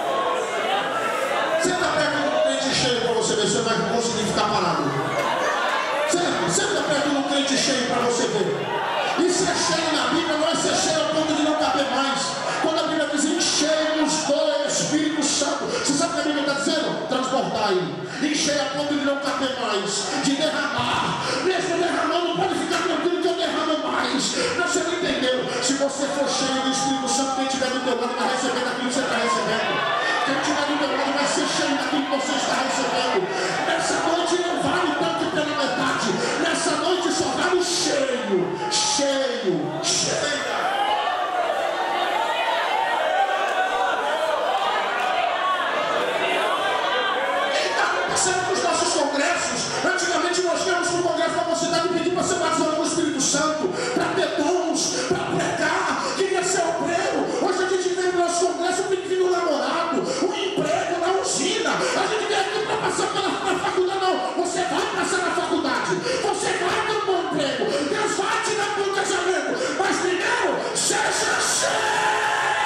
Senta perto do crente cheio para você ver se você vai conseguir ficar parado. Senta, senta perto do crente cheio para você ver. E ser cheio na Bíblia não é ser cheio ao ponto de não caber mais. Quando a Bíblia diz enchei-nos do Espírito Santo, você sabe o que a Bíblia está dizendo? Transportar ele. Encher a ponto de não caber mais, de derramar. Mesmo derramando, pode ficar tranquilo que eu derramo mais. Não, você não entendeu. Se você for cheio do Espírito Santo, quem estiver do teu lado vai receber daquilo que você está recebendo. Quem estiver do teu lado vai ser cheio daquilo que você está recebendo. Nessa noite não vale tanto pela metade. Nessa noite só vale cheio, cheio, cheio. Nos nossos congressos, antigamente nós tínhamos um congresso na nossa cidade pedindo para ser batizado com o Espírito Santo, para ter dons, para pregar, queria ser obreiro. Hoje a gente vem no nosso congresso pedindo um namorado, um emprego na usina. A gente vem aqui para passar pela na faculdade, não. Você vai passar na faculdade, você vai ter um bom emprego, Deus vai te dar um bom casamento, mas primeiro, seja cheio.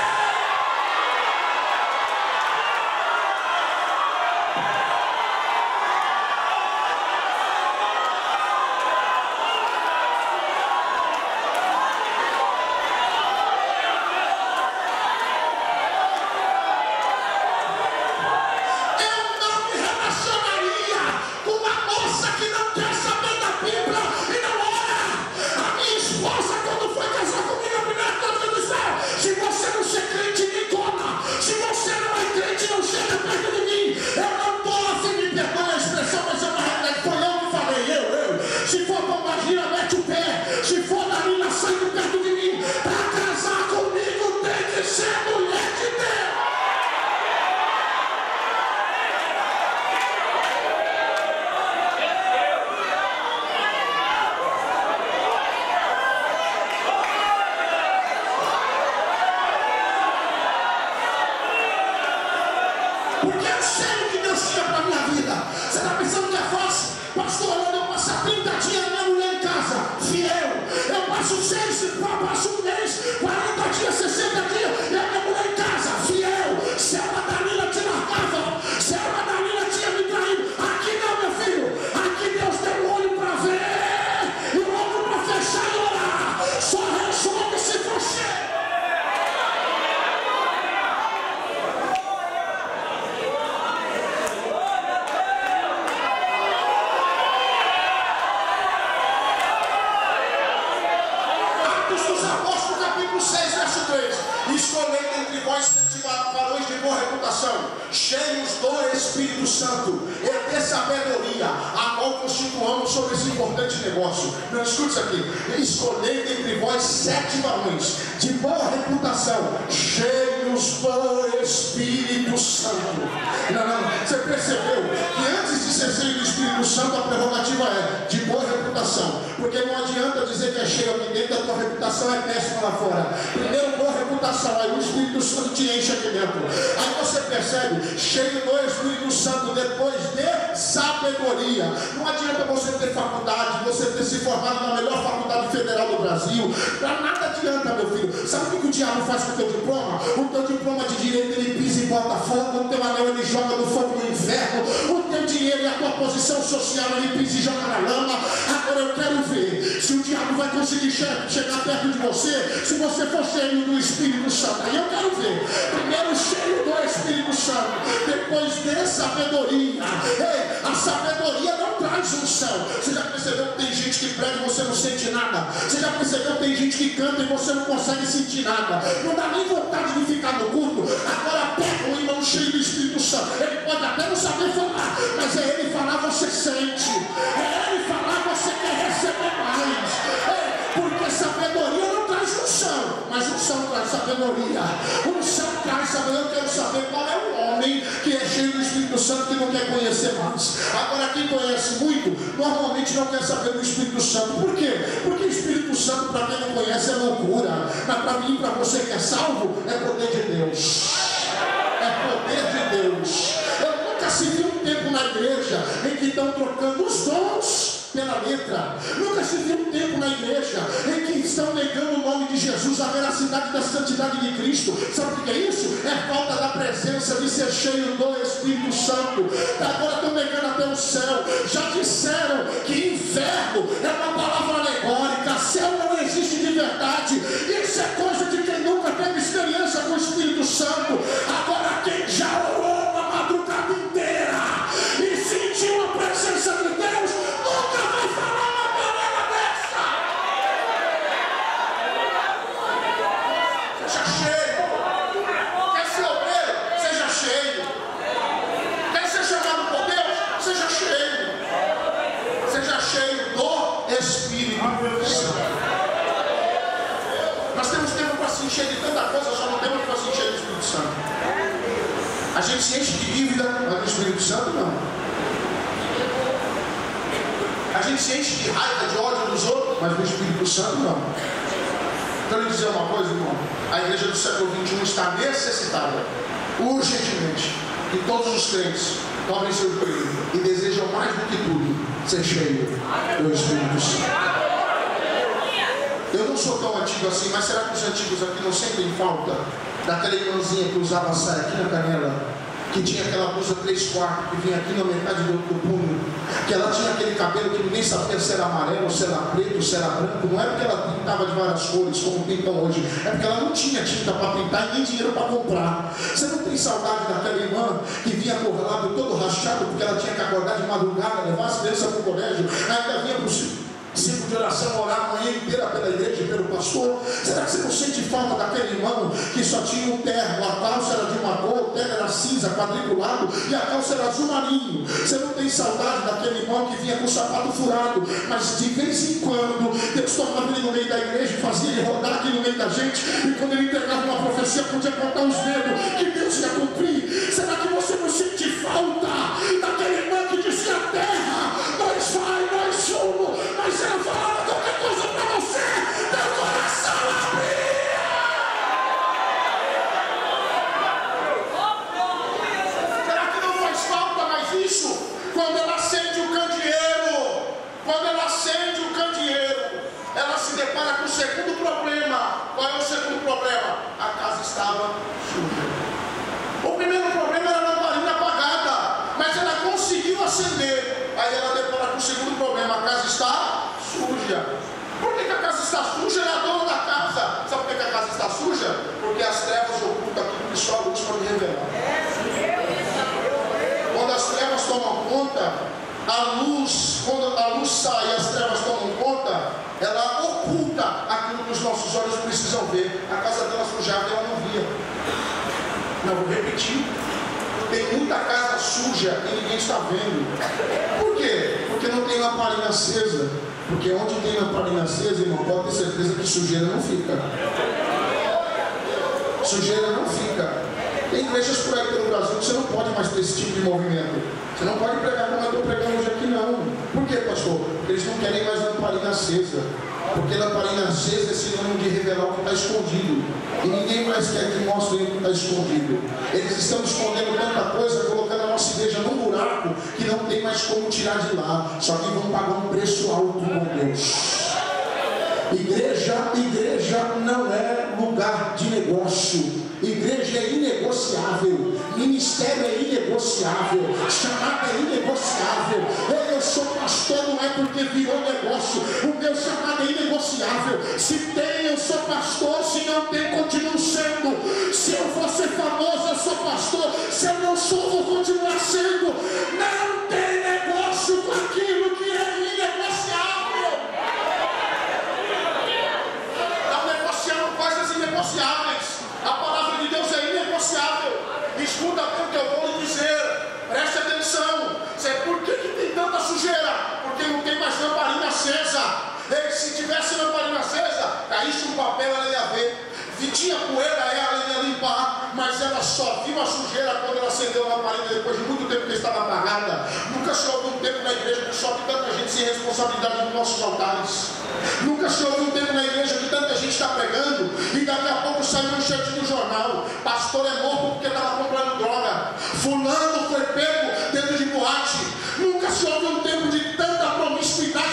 Cheios do Espírito Santo e de sabedoria, a qual constituamos sobre esse importante negócio. Não, escute isso aqui. Escolhendo entre vós sete varões de boa reputação, cheios do Espírito Santo. Não, não, você percebeu que antes de ser cheio do Espírito Santo, a prerrogativa é de boa reputação. Porque não adianta dizer que é cheio aqui dentro, a tua reputação é péssima lá fora. Primeiro, boa reputação, aí o Espírito Santo te enche aqui dentro. Aí você percebe, cheio do Espírito Santo, depois de sabedoria. Não adianta você ter faculdade, você ter se formado na melhor faculdade federal do Brasil. Para nada adianta, meu filho. Sabe o que o diabo faz com o teu diploma? O teu diploma de direito ele pisa e bota fogo, o teu anel ele joga no fogo do inferno, o teu dinheiro e a tua posição social ele pisa e joga na lama. Agora eu quero ver se o diabo vai conseguir che- chegar perto de você se você for cheio do Espírito Santo. Aí eu quero ver. Primeiro cheio do Espírito Santo, depois de sabedoria. Ei, a sabedoria não traz unção. Você já percebeu que tem gente que prega e você não sente nada? Você já percebeu que tem gente que canta e você não consegue sentir nada? Não dá nem vontade de ficar no culto. Agora pega um irmão cheio do Espírito Santo. Ele pode até não saber falar, mas é ele falar, você sente. É ele falar, você quer receber mais. Ei, porque sabedoria não traz unção, mas unção traz sabedoria. Unção traz sabedoria. Eu quero saber qual é o homem que é cheio do Espírito Santo que não quer conhecer mais. Agora, quem conhece muito, normalmente não quer saber do Espírito Santo. Por quê? Porque o Espírito Santo, para quem não conhece, é loucura. Mas para mim, para você que é salvo, é poder de Deus. É poder de Deus. Eu nunca se vi um tempo na igreja em que estão trocando os dons pela letra. Nunca se viu um tempo na igreja em que estão negando o nome de Jesus, a veracidade da santidade de Cristo. Sabe o que é isso? É falta da presença, de ser cheio do Espírito Santo. Agora estão negando até o céu. Já disseram que inferno é uma palavra alegórica, céu não existe de verdade. Isso é coisa de quem nunca teve experiência com o Espírito Santo. Agora quem já orou uma madrugada inteira e sentiu a presença de Deus, nunca vai falar uma palavra dessa. Seja cheio. Quer ser obreiro? Seja cheio. Quer ser chamado por Deus? Seja cheio. Seja cheio do Espírito Santo. Nós temos tempo para se encher de tanta coisa, só não temos para se encher do Espírito Santo. A gente se enche de dívida, mas do Espírito Santo não. A gente se enche de raiva, de ódio dos outros, mas do Espírito Santo não. Então eu lhe dizer uma coisa, irmão. A igreja do século vinte e um está necessitada, urgentemente, que todos os crentes tomem seu joelho e desejam mais do que tudo ser cheio do Espírito Santo. Eu não sou tão antigo assim, mas será que os antigos aqui não sentem falta daquela irmãzinha que usava a saia aqui na canela, que tinha aquela blusa três quartos, que vinha aqui na metade do, do punho, que ela tinha aquele cabelo que ninguém sabia se era amarelo, se era preto, se era branco? Não é porque ela pintava de várias cores, como pintam hoje, é porque ela não tinha tinta para pintar e nem dinheiro para comprar. Você não tem saudade daquela irmã que vinha com o lábio todo rachado, porque ela tinha que acordar de madrugada, levar as crianças para o colégio, ainda vinha para o ciclo de oração, orar a manhã inteira pela igreja e pelo pastor? Será que você não sente falta daquele irmão que só tinha um terno, a calça era de uma cor, o terno era cinza, quadriculado e a calça era azul marinho? Você não tem saudade daquele irmão que vinha com o sapato furado, mas de vez em quando Deus tomava ele no meio da igreja e fazia ele rodar aqui no meio da gente, e quando ele entregava uma profecia podia contar os dedos que Deus ia cumprir? Será que você não sente falta daquele irmão que dizia: a terra nós vai, nós somos, mas ela falava qualquer coisa para você, teu coração abria? Será que não faz falta mais isso? Quando ela acende o candeeiro, quando ela acende o candeeiro, ela se depara com o segundo problema. Qual é o segundo problema? A casa estava suja. O primeiro problema era a lamparina apagada, mas ela conseguiu acender. Aí ela depara com o segundo problema: a casa está suja. Por que, que a casa está suja? Ela é a dona da casa. Sabe por que, que a casa está suja? Porque as trevas ocultam aquilo que só a luz pode revelar. Quando as trevas tomam conta, a luz, quando a luz sai e as trevas tomam conta, ela oculta aquilo que os nossos olhos precisam ver. A casa dela sujada, ela não via. Não, vou repetir. Tem muita casa suja e ninguém está vendo. Por quê? Porque não tem lamparina acesa. Porque onde tem lamparina acesa, irmão, pode ter certeza que sujeira não fica. Sujeira não fica. Tem igrejas por aí pelo Brasil que você não pode mais ter esse tipo de movimento. Você não pode pregar como eu estou pregando hoje aqui, não. Por quê, pastor? Porque eles não querem mais lamparina acesa. Porque lamparina acesa é sinônimo de revelar o que está escondido. E ninguém mais quer que mostre o que está escondido. Eles estão escondendo tanta coisa, colocando a nossa igreja num buraco que não tem mais como tirar de lá. Só que vão pagar um preço alto com Deus. Igreja, igreja não é lugar de negócio. Igreja é inegociável. Ministério é inegociável. Chamada é inegociável. Eu sou pastor, não é porque virou negócio. O meu chamado é inegociável. Se tem, eu sou pastor. Se não tem, continuo sendo. Se eu for ser famoso, eu sou pastor. Se eu não sou, vou continuar sendo. Não tem negócio com aquilo que é inegociável. Está negociando coisas inegociáveis. A palavra de Deus é inegociável. Escuta bem o que eu vou lhe dizer. Preste atenção. Por que, que tem tanta sujeira? Porque não tem mais lamparina acesa. E se tivesse lamparina acesa, caísse um papel, ela ia ver. E tinha poeira, ela ia limpar. Mas ela só viu a sujeira quando ela acendeu a lamparina depois de muito tempo que estava apagada. Nunca se houve um tempo na igreja que sobe tanta gente sem responsabilidade nos nossos altares. Nunca se houve um tempo na igreja que tanta gente está pregando e daqui a pouco sai um manchete no jornal: pastor é morto porque estava comprando droga, fulano foi pego dentro de boate. Nunca se houve um tempo de tanta promiscuidade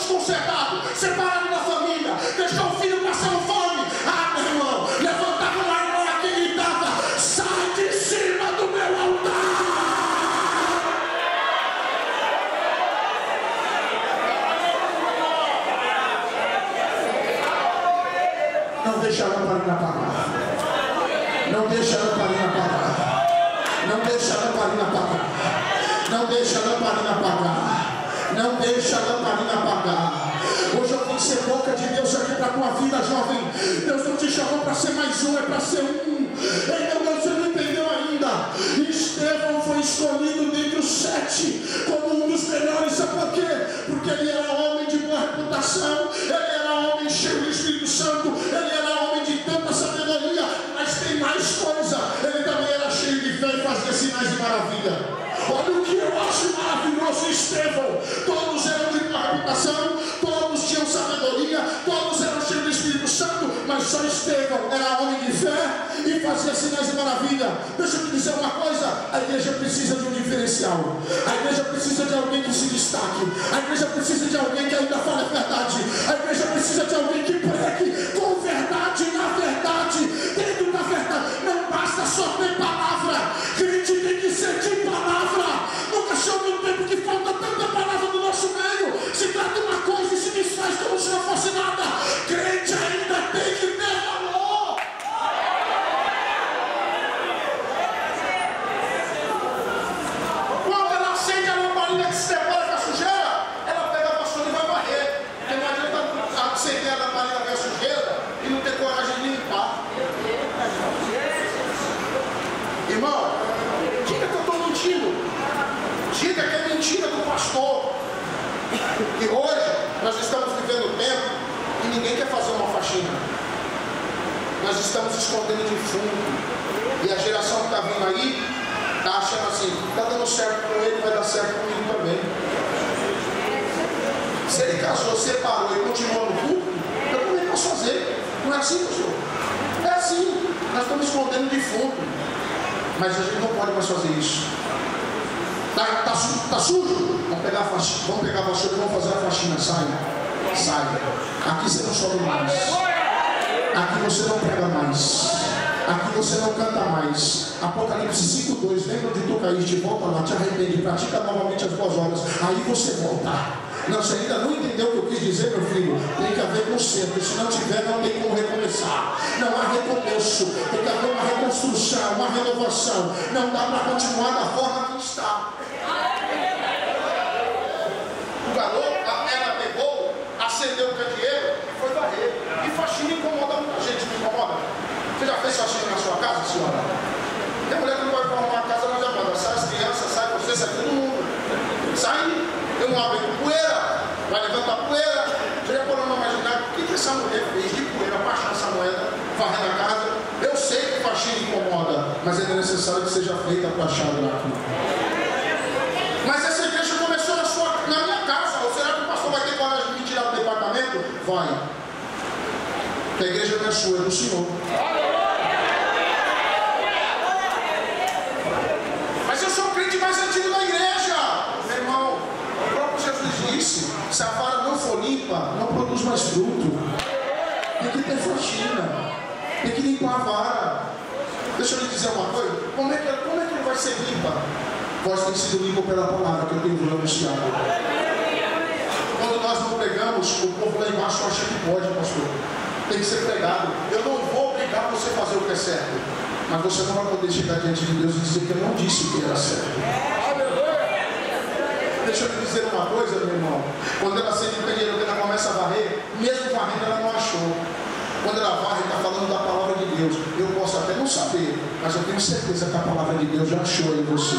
desconcertado, separado da família, deixou o filho passando fome. Ah, meu irmão, levantava uma irmã aqui e gritava: sai de cima do meu altar. Não deixa a lamparina apagar. Não deixa a lamparina apagar. Não deixa a lamparina apagar. Não deixa a lamparina apagar. Não deixa a lamparina apagar. Hoje eu vim ser boca de Deus aqui para a tua vida, jovem. Deus não te chamou para ser mais um, é para ser um. Então você não entendeu ainda. Estevão foi escolhido dentre os sete como um dos melhores. Sabe por quê? Porque ele era homem de boa reputação. Ele era homem cheio do Espírito Santo. Ele era homem de tanta sabedoria. Mas tem mais coisa. Ele também era cheio de fé e fazia sinais de maravilha. Olha o que eu acho maravilhoso, Estevão. Todos eram de boa reputação, todos tinham sabedoria, todos eram cheios do Espírito Santo, mas só Estevão era homem de fé e fazia sinais de maravilha. Deixa eu te dizer uma coisa: a igreja precisa de um diferencial. A igreja precisa de alguém que se destaque. A igreja precisa de alguém que ainda fale a verdade. A igreja precisa de alguém que pregue com verdade, na verdade, dentro da verdade. Não basta só ter palavra, crente tem que ser de palavra. Nunca chegou um tempo que falta tanta palavra no nosso meio. Se trata uma coisa e se desfaz como se não fosse nada. Crente ainda tem que ter valor. Quando ela acende a lamparina que se separa da sujeira, ela pega a vassoura e vai varrer. Porque não adianta acender a lamparina da sujeira e não ter coragem de limpar. Irmão, diga que eu estou mentindo. Diga que é mentira do pastor. E hoje nós estamos vivendo um tempo que ninguém quer fazer uma faxina. Nós estamos escondendo de fundo. E a geração que está vindo aí está achando assim: está dando certo com ele, vai dar certo comigo também. Se ele casou, separou e continuou no culto, eu também posso fazer. Não é assim, pastor? É assim. Nós estamos escondendo de fundo. Mas a gente não pode mais fazer isso. Tá, tá, tá sujo? Vamos pegar a faxina, vamos pegar a vassoura e vamos fazer a faxina. Sai, sai. Aqui você não sobe mais. Aqui você não prega mais. Aqui você não canta mais. Apocalipse cinco, dois. Lembra de tu caíste? Volta lá, te arrepende, pratica novamente as boas obras. Aí você volta. Não, você ainda não entendeu o que eu quis dizer, meu filho? Tem que haver conserto. Se não tiver, não tem como recomeçar. Não há recomeço. Tem que haver uma reconstrução, uma renovação. Não dá para continuar da forma que está. O garoto, ela pegou, acendeu o candeeiro e foi varrer. E faxina incomoda muita gente, não incomoda? Você já fez faxina na sua casa, senhora? Tem mulher que não pode arrumar a casa, nós já manda. Sai as crianças, sai você, sai todo mundo. Sai, tem um abre de poeira, vai levantar poeira. Você já pode não imaginar o que, que essa mulher fez de poeira para achar essa moeda, varrer na casa. Eu sei que faxina incomoda, mas é necessário que seja feita para achar aqui. Mas essa igreja começou na, sua, na minha casa. Ou será que o pastor vai ter coragem de me tirar do departamento? Vai. Porque a igreja não é sua, é do Senhor. Mas eu sou o crente mais antigo da igreja. Meu irmão, o próprio Jesus disse: se a vara não for limpa, não produz mais fruto. Tem que ter faxina. Tem que limpar a vara. Deixa eu lhe dizer uma coisa. Como é que, como é que ele vai ser limpa? Vós tem sido limpo pela palavra que eu tenho anunciado. Quando nós não pregamos, o povo lá embaixo acha que pode, pastor. Tem que ser pregado. Eu não vou obrigar você a fazer o que é certo, mas você não vai poder chegar diante de Deus e dizer que eu não disse o que era certo. Deixa eu lhe dizer uma coisa, meu irmão. Quando ela sente o candeeiro, ela começa a varrer, mesmo varrendo, ela não achou. Quando ela varre, está falando da palavra de Deus. Eu posso até não saber, mas eu tenho certeza que a palavra de Deus já achou em você.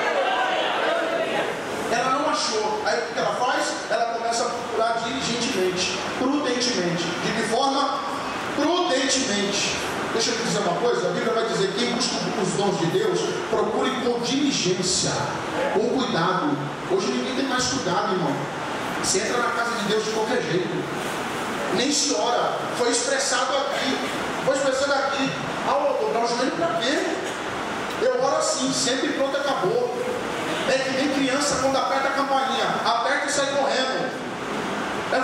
Ela não achou. Aí o que ela faz? Ela começa a procurar diligentemente, prudentemente. De que forma? Prudentemente. Deixa eu te dizer uma coisa, a Bíblia vai dizer que quem busca os dons de Deus, procure com diligência, com cuidado. Hoje ninguém tem mais cuidado, irmão. Você entra na casa de Deus de qualquer jeito. Nem se ora. Foi expressado aqui. Foi expressado aqui. Ah, eu dobrar o joelho para quê? Eu oro assim, sempre pronto, acabou. É que nem criança quando aperta a campainha, aperta e sai correndo. É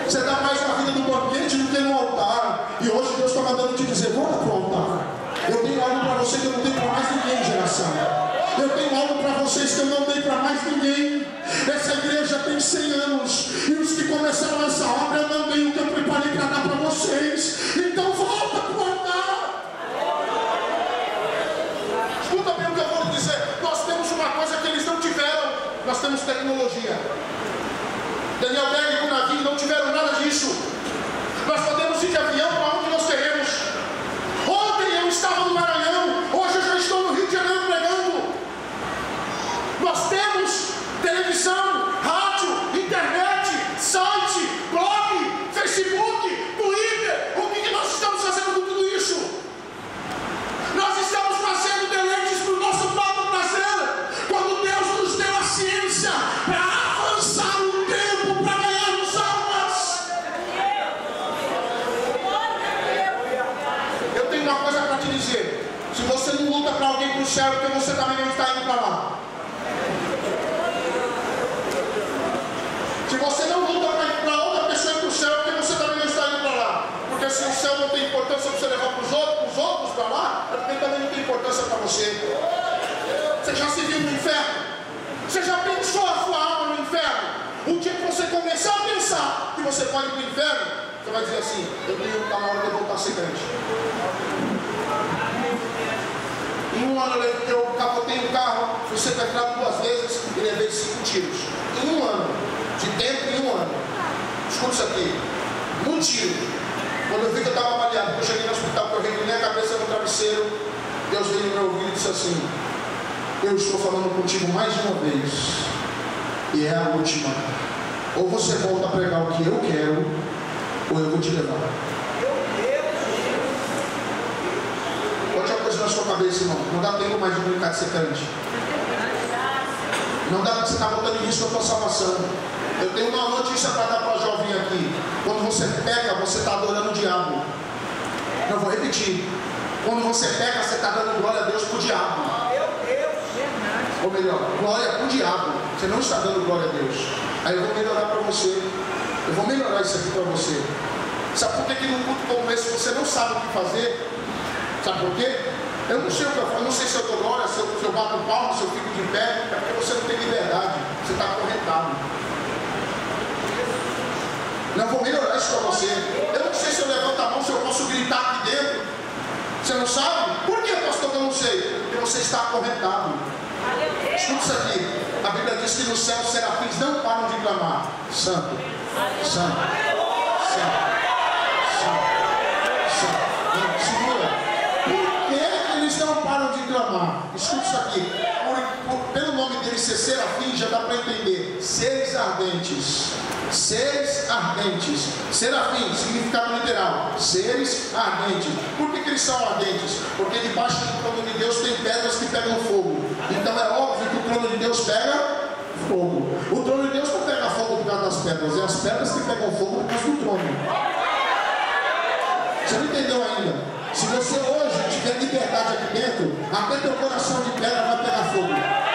Você dá mais na vida do banquete do que no altar. E hoje Deus está mandando te dizer: volta para o altar. Eu tenho algo para você que eu não tenho para mais ninguém, geração. Eu tenho algo para vocês que eu não dei para mais ninguém. Essa igreja tem cem anos. E os que começaram essa obra, eu não dei o que eu preparei para dar para vocês. Então volta para o altar. Escuta bem o que eu vou lhe dizer. Nós temos uma coisa que eles não tiveram. Nós temos tecnologia. Daniel Berg e o navio não tiveram nada disso. Nós podemos ir de avião para onde nós queremos. Ontem eu estava no Maranhão, hoje eu já estou no Rio de Janeiro pregando. Nós temos televisão, rádio, internet, site, blog, Facebook, Twitter. O que, que nós estamos fazendo com tudo isso? Nós estamos fazendo deleites para o nosso próprio prazer, quando Deus nos deu a ciência para avançar o tempo, para ganharmos almas. Eu tenho uma coisa para te dizer: se você não luta para alguém para o céu, porque você também não está indo para lá. Se você não luta para outra pessoa ir para o céu, porque você também não está indo para lá. Porque se o céu não tem importância para você levar para os outros, os outros para lá, é porque também não tem importância para você. Você já se viu no inferno? Você já pensou a sua alma no inferno? O dia que você começar a pensar que você pode ir para o inferno, você vai dizer assim: eu tenho que estar na hora de eu voltar a ser crente. Em um ano eu capotei um carro, fui sequestrado duas vezes e levei cinco tiros. Em um ano, de tempo em um ano. Escuta isso aqui: um tiro. Quando eu vi que eu estava avaliado, eu cheguei no hospital, que eu reclinei a cabeça no travesseiro, Deus veio no meu ouvido e disse assim: eu estou falando contigo mais de uma vez, e é a última. Ou você volta a pregar o que eu quero, ou eu vou te levar. Bote uma coisa na sua cabeça, irmão: não dá tempo mais de brincar de ser crente. Não dá, você está botando em risco a tua salvação. Eu tenho uma notícia para dar para a jovem aqui: quando você peca, você está adorando o diabo. Não vou repetir: quando você peca, você está dando glória a Deus para o diabo. Ou melhor, glória para o diabo. Você não está dando glória a Deus. Aí eu vou melhorar para você. Eu vou melhorar isso aqui para você. Sabe por que que num culto como esse você não sabe o que fazer? Sabe por quê? Eu não sei o que eu faço, eu não sei se eu dou glória, se eu, se eu bato palma, se eu fico de pé. É porque você não tem liberdade, você está acorrentado. Não, vou melhorar isso para você. Eu não sei se eu levanto a mão, se eu posso gritar aqui dentro. Você não sabe? Por que, pastor, que eu não sei? Porque você está acorrentado. Escuta isso aqui: a Bíblia diz que no céu os serafins não param de clamar: santo, santo, santo, santo, santo. Segura. Por que eles não param de clamar? Escuta isso aqui: por, por, pelo nome deles ser serafim, já dá para entender. Seres ardentes. Seres ardentes. Serafim, significado literal: seres ardentes. Por que, que eles são ardentes? Porque debaixo do trono de Deus tem pedras que pegam fogo. Então é óbvio que o trono de Deus pega fogo. O trono de Deus não pega fogo por causa das pedras, é as pedras que pegam fogo por causa do trono. Você não entendeu ainda? Se você hoje tiver liberdade aqui dentro, até teu coração de pedra vai pegar fogo.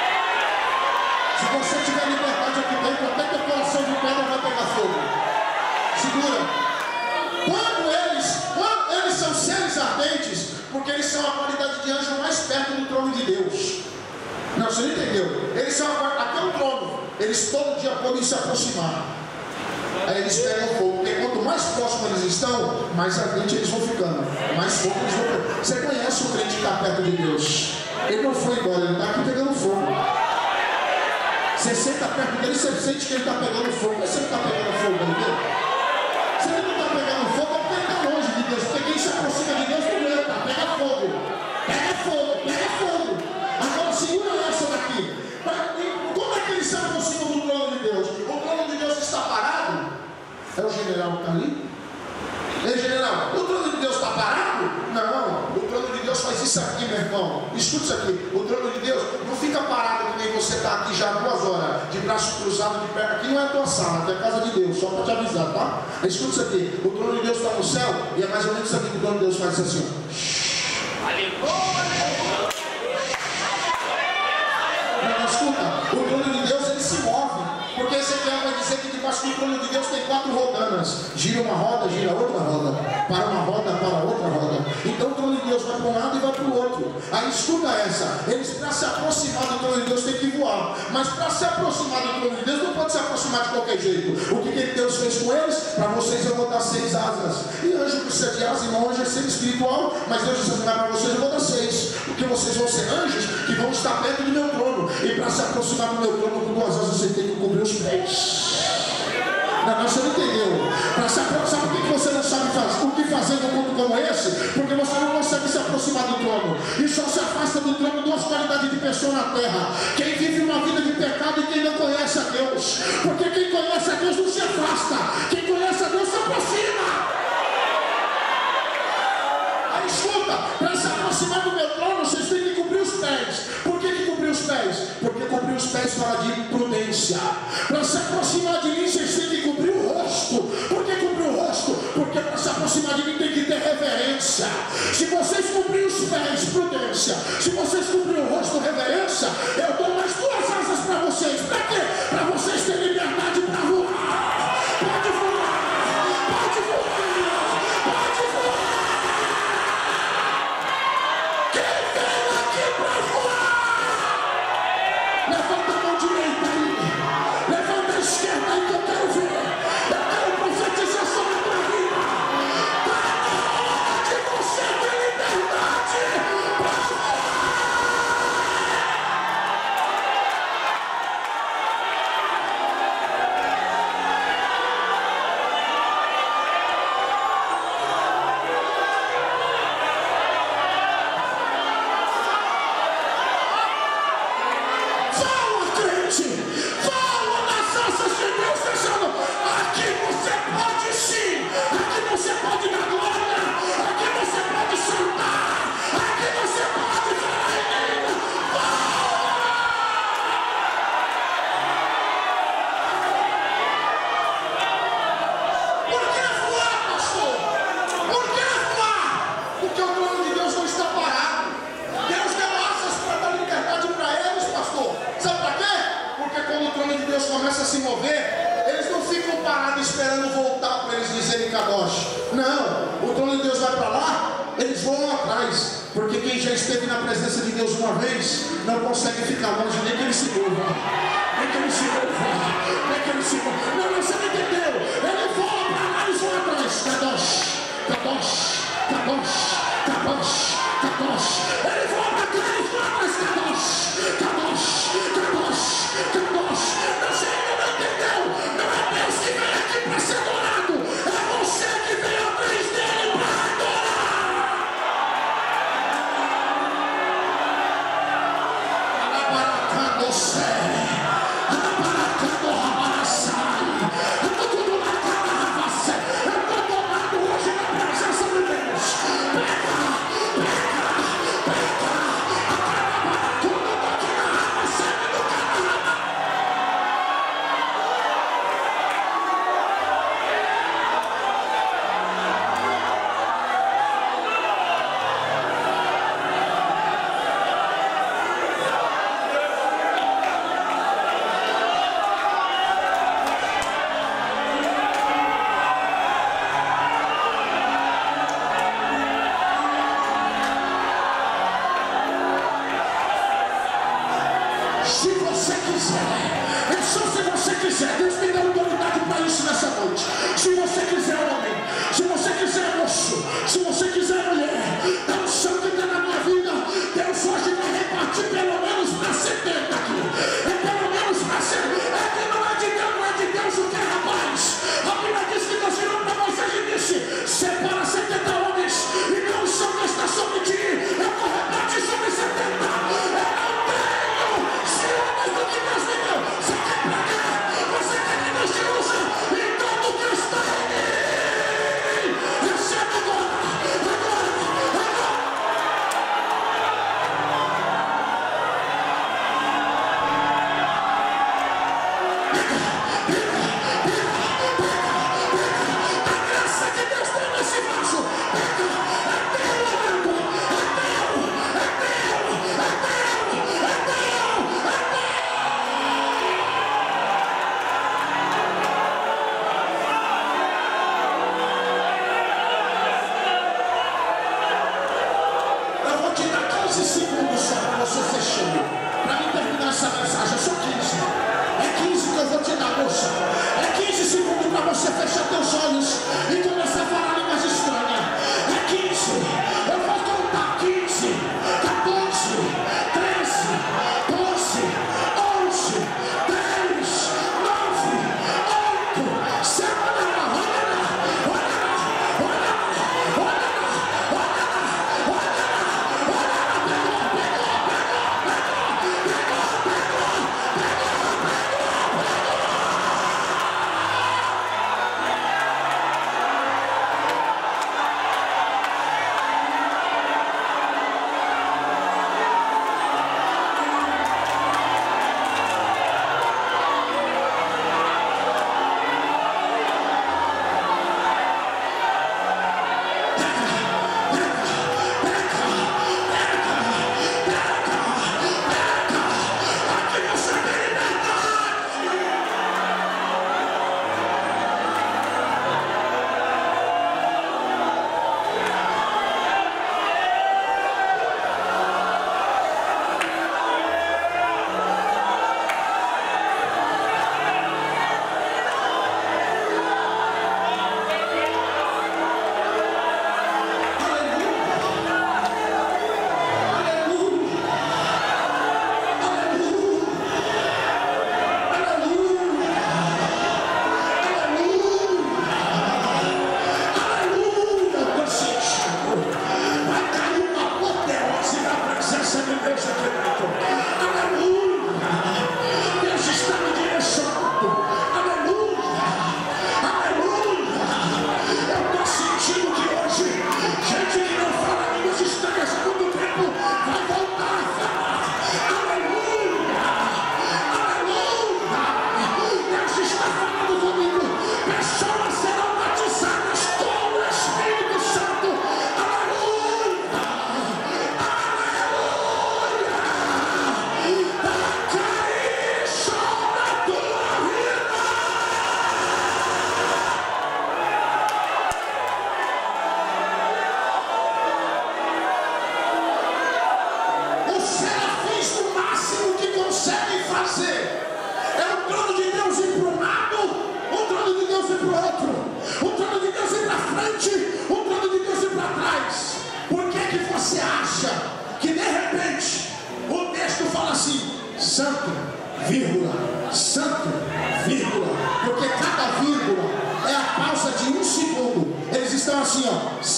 Se você tiver liberdade aqui dentro, até teu coração de pedra vai pegar fogo. Segura. Quando eles, quando eles são seres ardentes, porque eles são a qualidade de anjo mais perto do trono de Deus. Não, você não entendeu? Eles são a, aqui é o trono. Eles todo dia podem se aproximar. Aí eles pegam fogo. Porque quanto mais próximo eles estão, mais ardente eles vão ficando. Mais fogo eles vão pegando. Você conhece o crente que está perto de Deus? Ele não foi embora, ele está aqui pegando fogo. Você senta perto dele, você sente que ele está pegando fogo. Mas você não está pegando fogo, entendeu? Se ele não está pegando fogo, é porque ele está longe de Deus. Porque quem se aproxima de Deus não entra. Pega fogo. Pega fogo, pega fogo. Agora segura essa daqui. Como é que eles se aproximam do trono de Deus? O trono de Deus está parado? É o general que está ali? Ei, general, o trono de Deus está parado? Não, o trono de Deus faz isso aqui, meu irmão. Escuta isso aqui: o trono de Deus não fica parado que nem você está aqui já duas horas, de braço cruzado, de perna. Aqui não é a tua sala, aqui é a casa de Deus, só para te avisar, tá? Escuta isso aqui: o trono de Deus está no céu, e é mais ou menos isso aqui que o trono de Deus faz assim: não, escuta, o trono de Deus ele se move, porque esse aqui vai dizer que debaixo que o trono de Deus tem quatro rodanas. Gira uma roda, gira outra roda. Para uma roda, para outra roda. Então o trono de Deus vai para um lado e vai para o outro. Aí escuta essa. Eles, para se aproximar do trono de Deus, tem que voar. Mas para se aproximar do trono de Deus, não pode se aproximar de qualquer jeito. O que, que Deus fez com eles? Para vocês eu vou dar seis asas. E anjo precisa de asa, e anjo é ser espiritual. Mas Deus disse assim, para vocês eu vou dar seis. Porque vocês vão ser anjos que vão estar perto do meu trono. E para se aproximar do meu trono com duas asas, você tem que cobrir os pés. Não, você não entendeu. Para se aproximar, por que você não sabe fazer, o que fazer num mundo como esse? Porque você não consegue se aproximar do trono. E só se afasta do trono duas qualidades de pessoa na terra: quem vive uma vida de pecado e quem não conhece a Deus. Porque quem conhece a Deus não se afasta, quem conhece a Deus se aproxima. Aí escuta, para se aproximar do meu trono, vocês têm que cobrir os pés. Por que, que cobrir os pés? Porque cobrir os pés fala de prudência. Para se aproximar de mim, vocês têm que cobrir o rosto. Por que cobrir o rosto? Porque para se aproximar de mim tem que ter reverência. Se vocês cobrirem os pés, prudência. Se vocês cobrirem o rosto, reverência, eu dou mais duas asas para vocês. Para quê? Para vocês terem liberdade para voar. Pode voar, pode voar, pode voar. Quem vem aqui para voar? Levanta a mão direita aí. Levanta a esquerda aí que eu quero ver. Eu quero profetizar sobre a tua vida. Está na hora de você ter liberdade para voar. Fala, crente! Fala nas asas de Deus, dizendo: aqui você pode sim, aqui você pode dar glória, aqui você pode saltar, aqui você pode falar em língua. Por que voar, pastor? Por que voar? Porque o trono de Deus não está parado. Deus deu asas para dar liberdade para eles, pastor. Sabe para quê? Porque quando o trono de Deus começa a se mover, eles não ficam parados esperando voltar para eles dizerem Kadosh. Não, o trono de Deus vai para lá, eles vão atrás. Porque quem já esteve na presença de Deus uma vez, não consegue ficar longe, nem que ele se mova. Nem que ele se mova. Nem que ele se mova. Não, você não entendeu. Ele voa para lá e voa atrás. Kadosh, Kadosh, Kadosh, Kadosh, Kadosh. Ele voa para cá e voa atrás. Kadosh, Kadosh, Kadosh, Kadosh. Você ainda não entendeu. Não é Deus que vem aqui para ser adorado. É você que vem atrás dele para adorar. Alabaracando o céu. Alabaracando o rabassai.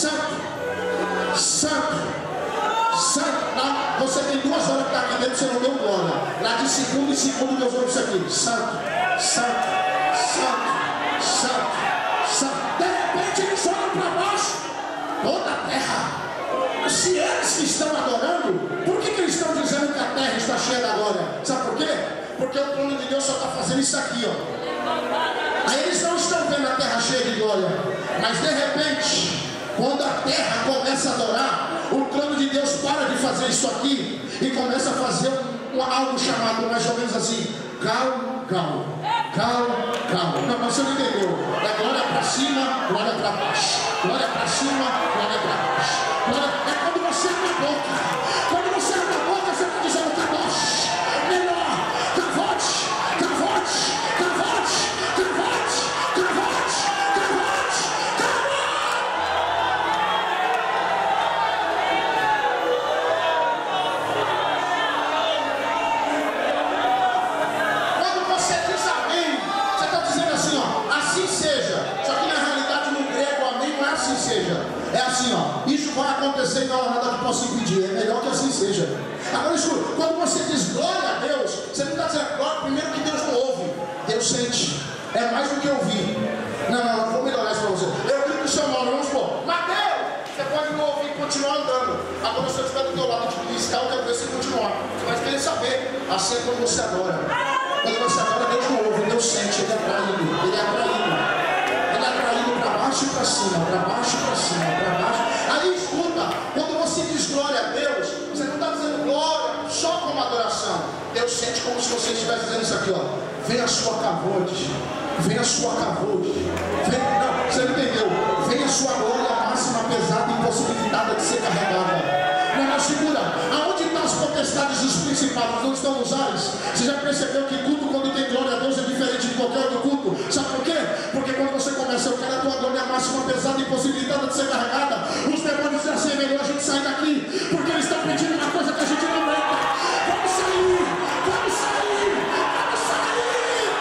santo, santo, santo. Não, você tem duas horas que está aqui dentro, você não deu glória. Lá de segundo em segundo Deus ouve isso aqui. Santo, santo, santo, santo, santo. De repente eles olham para baixo, toda a terra. Se eles que estão adorando, por que, que eles estão dizendo que a terra está cheia da glória? Sabe por quê? Porque o plano de Deus só está fazendo isso aqui, ó. Aí eles não estão vendo a terra cheia de glória, mas de repente, quando a terra começa a adorar, o plano de Deus para de fazer isso aqui e começa a fazer um, um, algo chamado mais ou menos assim, gal, gal, gal, gal. Não, mas você não entendeu. É glória para cima, glória para baixo, glória para cima, glória para baixo. Glória, é quando você abre a boca. Quando você abre a boca, você está dizendo caboche, melhor, cavote, cavote, cavote, cavote, cavote, cavote, cavote. Quando você diz amém, você está dizendo assim, ó, assim seja. Só que na realidade no grego amém não é assim seja. É assim, ó, isso vai acontecer e não há nada que possa impedir. É melhor que assim seja. Agora escuta, quando você diz glória a Deus, você não está dizendo glória, primeiro que Deus não ouve, Deus sente. É mais do que ouvir. Não, não, não vou melhorar isso para você. Eu grito o seu nome, vamos supor, Mateus, você pode não ouvir e continuar andando. Agora se eu estiver do teu lado de beliscar, eu quero ver você continuar. Você vai querer saber. Assim é quando você adora. Quando você adora, Deus não ouve, Deus sente, Ele é atraído, Ele é atraído. Para baixo e para cima, para baixo e para cima, para baixo. Aí escuta, quando você diz glória a Deus, você não está dizendo glória só como adoração. Deus sente como se você estivesse dizendo isso aqui, ó. Vem a sua cavote, vem a sua cavote. Vem, não, você não entendeu. Vem a sua glória máxima, pesada e impossibilitada de ser carregada. Não, não, segura. Aonde estão as potestades dos principados? Não estão nos ares? Você já percebeu que culto quando tem glória a Deus é diferente de qualquer outro culto? Sabe por quê? Porque quando você começa, eu quero a tua glória máxima, pesada e impossibilitada de ser carregada, os demônios dizem assim, é melhor a gente sair daqui, porque eles estão pedindo uma coisa que a gente não aguenta. Vamos sair! Vamos sair! Vamos sair!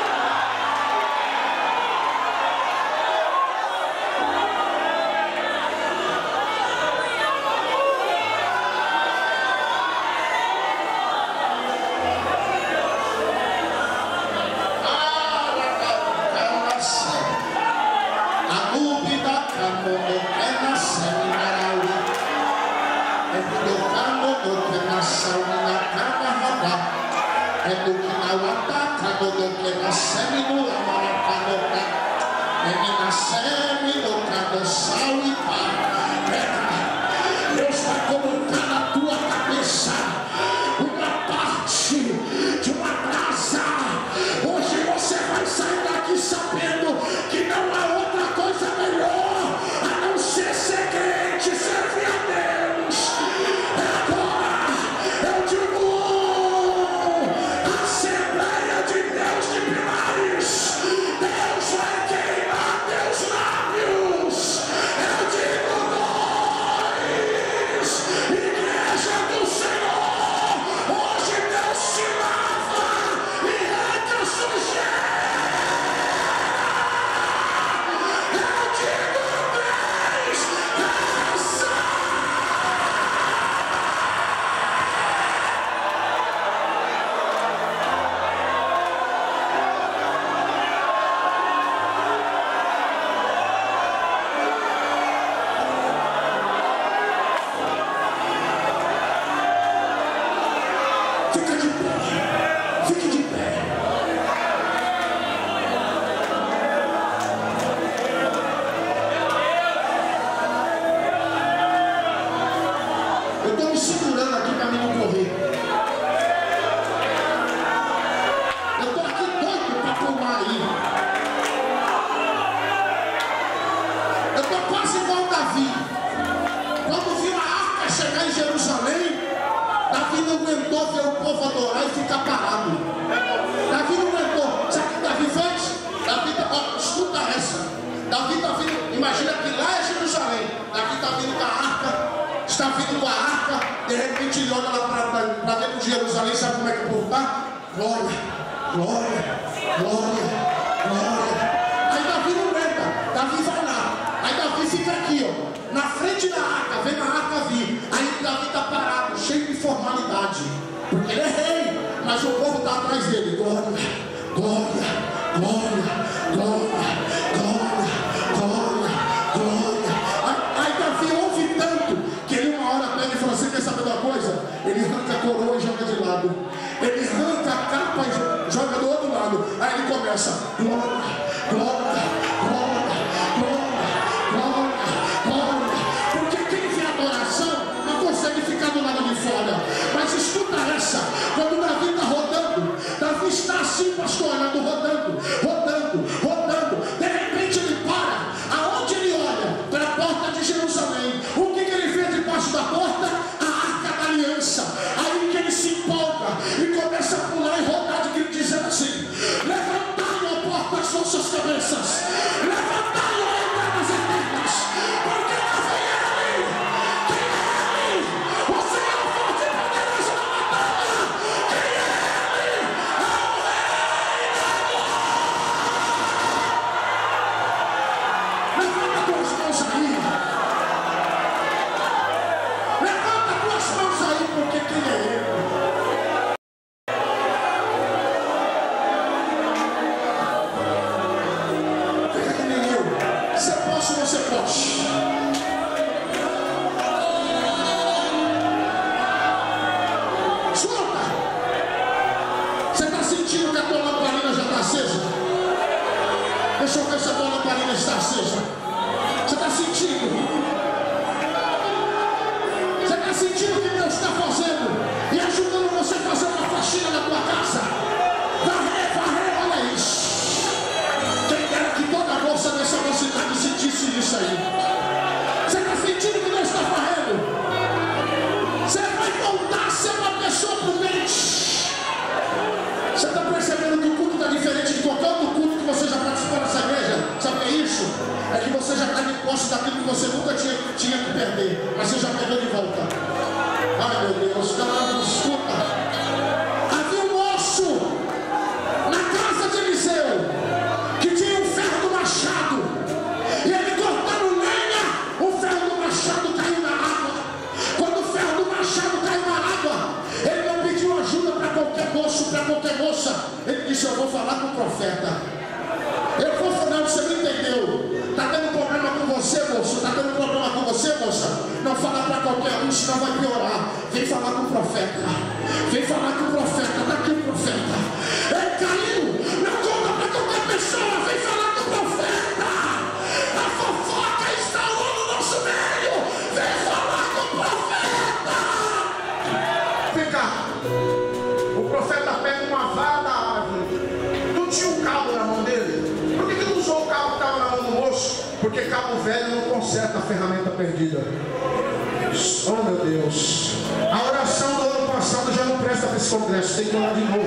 Deus vai colocar na tua cabeça uma parte de uma brasa. Hoje você vai sair daqui sabendo que não há outra coisa melhor a não ser ser crente, servir a Deus. Agora eu digo, Assembleia de Deus de Pilares, Deus vai queimar teus lábios. Eu digo nós, Igreja do Senhor, hoje Deus se lava e entra a sujeira. Eu digo três, essa. Fica de pé, fique de pé. Eu estou me segurando aqui para mim não correr. Eu estou aqui doido para pular aí. Eu estou quase igual Davi. Quando viu a arca chegar em Jerusalém, Davi não aguentou ver o povo adorar e ficar parado. Davi não aguentou. Sabe o que Davi fez? Davi, ó, escuta essa. Davi está vindo, imagina que lá é Jerusalém. Davi está vindo com a arca, está vindo com a arca. De repente ele olha lá para dentro de Jerusalém. Sabe como é que o povo está? Glória, glória, glória, glória. Aí Davi não aguenta. Davi vai lá. Aí Davi fica aqui, ó, na frente começa, glória, glória, glória, glória, glória, glória. Porque quem vê adoração não consegue ficar do lado de fora. Mas escuta essa, quando Davi está rodando, Davi está assim, pastor, olhando, rodando, rodando, rodando. De repente ele para, aonde ele olha? Para a porta de Jerusalém. O que, que ele vê debaixo da porta? A arca da aliança. Aí que ele se empolga e começa a pular e rodar, de dizendo assim: levantai, ó porta, as vossas cabeças, levantai, ó entradas eternas, porque lá vem ele. Quem é ele? O Senhor forte e poderoso na batalha. Quem é ele? É o Rei da Glória. Levanta tuas mãos aí, levanta tuas mãos aí, porque quem é ele? Você pode. Escuta. Você está sentindo que a tua lamparina já está acesa? Deixa eu ver se a tua lamparina está acesa. Você está sentindo? Você está sentindo que Deus está fazendo e ajudando você a fazer uma faxina na tua casa? Varrer, varrer, olha isso. Quem dera que toda a moça dessa mocidade sentisse isso aí. Você está sentindo que Deus está varrendo? Você vai voltar a ser uma pessoa prudente. Você está percebendo que o culto está diferente de qualquer outro culto que você já participou nessa igreja? Sabe o que é isso? É que você já está de posse daquilo que você nunca tinha, tinha que perder, mas você já pegou de volta. Ai meu Deus, calado, escuta. Havia um moço na casa de Eliseu que tinha um ferro do machado, e ele cortando lenha, o ferro do machado caiu na água. Quando o ferro do machado caiu na água, ele não pediu ajuda para qualquer moço, para qualquer moça. Ele disse: eu vou falar com o profeta. Eu vou falar, você não entendeu? Está tendo problema com você, moço? Está tendo problema com você, moça? Não fala para qualquer um, senão vai piorar. Vem falar com o profeta. Vem falar com o profeta. Está aqui o profeta. Ele caiu. Não conta para qualquer pessoa. Vem falar com o profeta. A fofoca instalou no nosso meio. Vem falar com o profeta. Vem cá. O profeta pega uma vara da árvore. Não tinha um cabo na mão dele? Por que ele não usou o cabo que estava na mão do moço? Porque cabo velho não conserta a ferramenta perdida. Oh meu Deus. A oração do ano passado já não presta para esse congresso. Tem que orar de novo.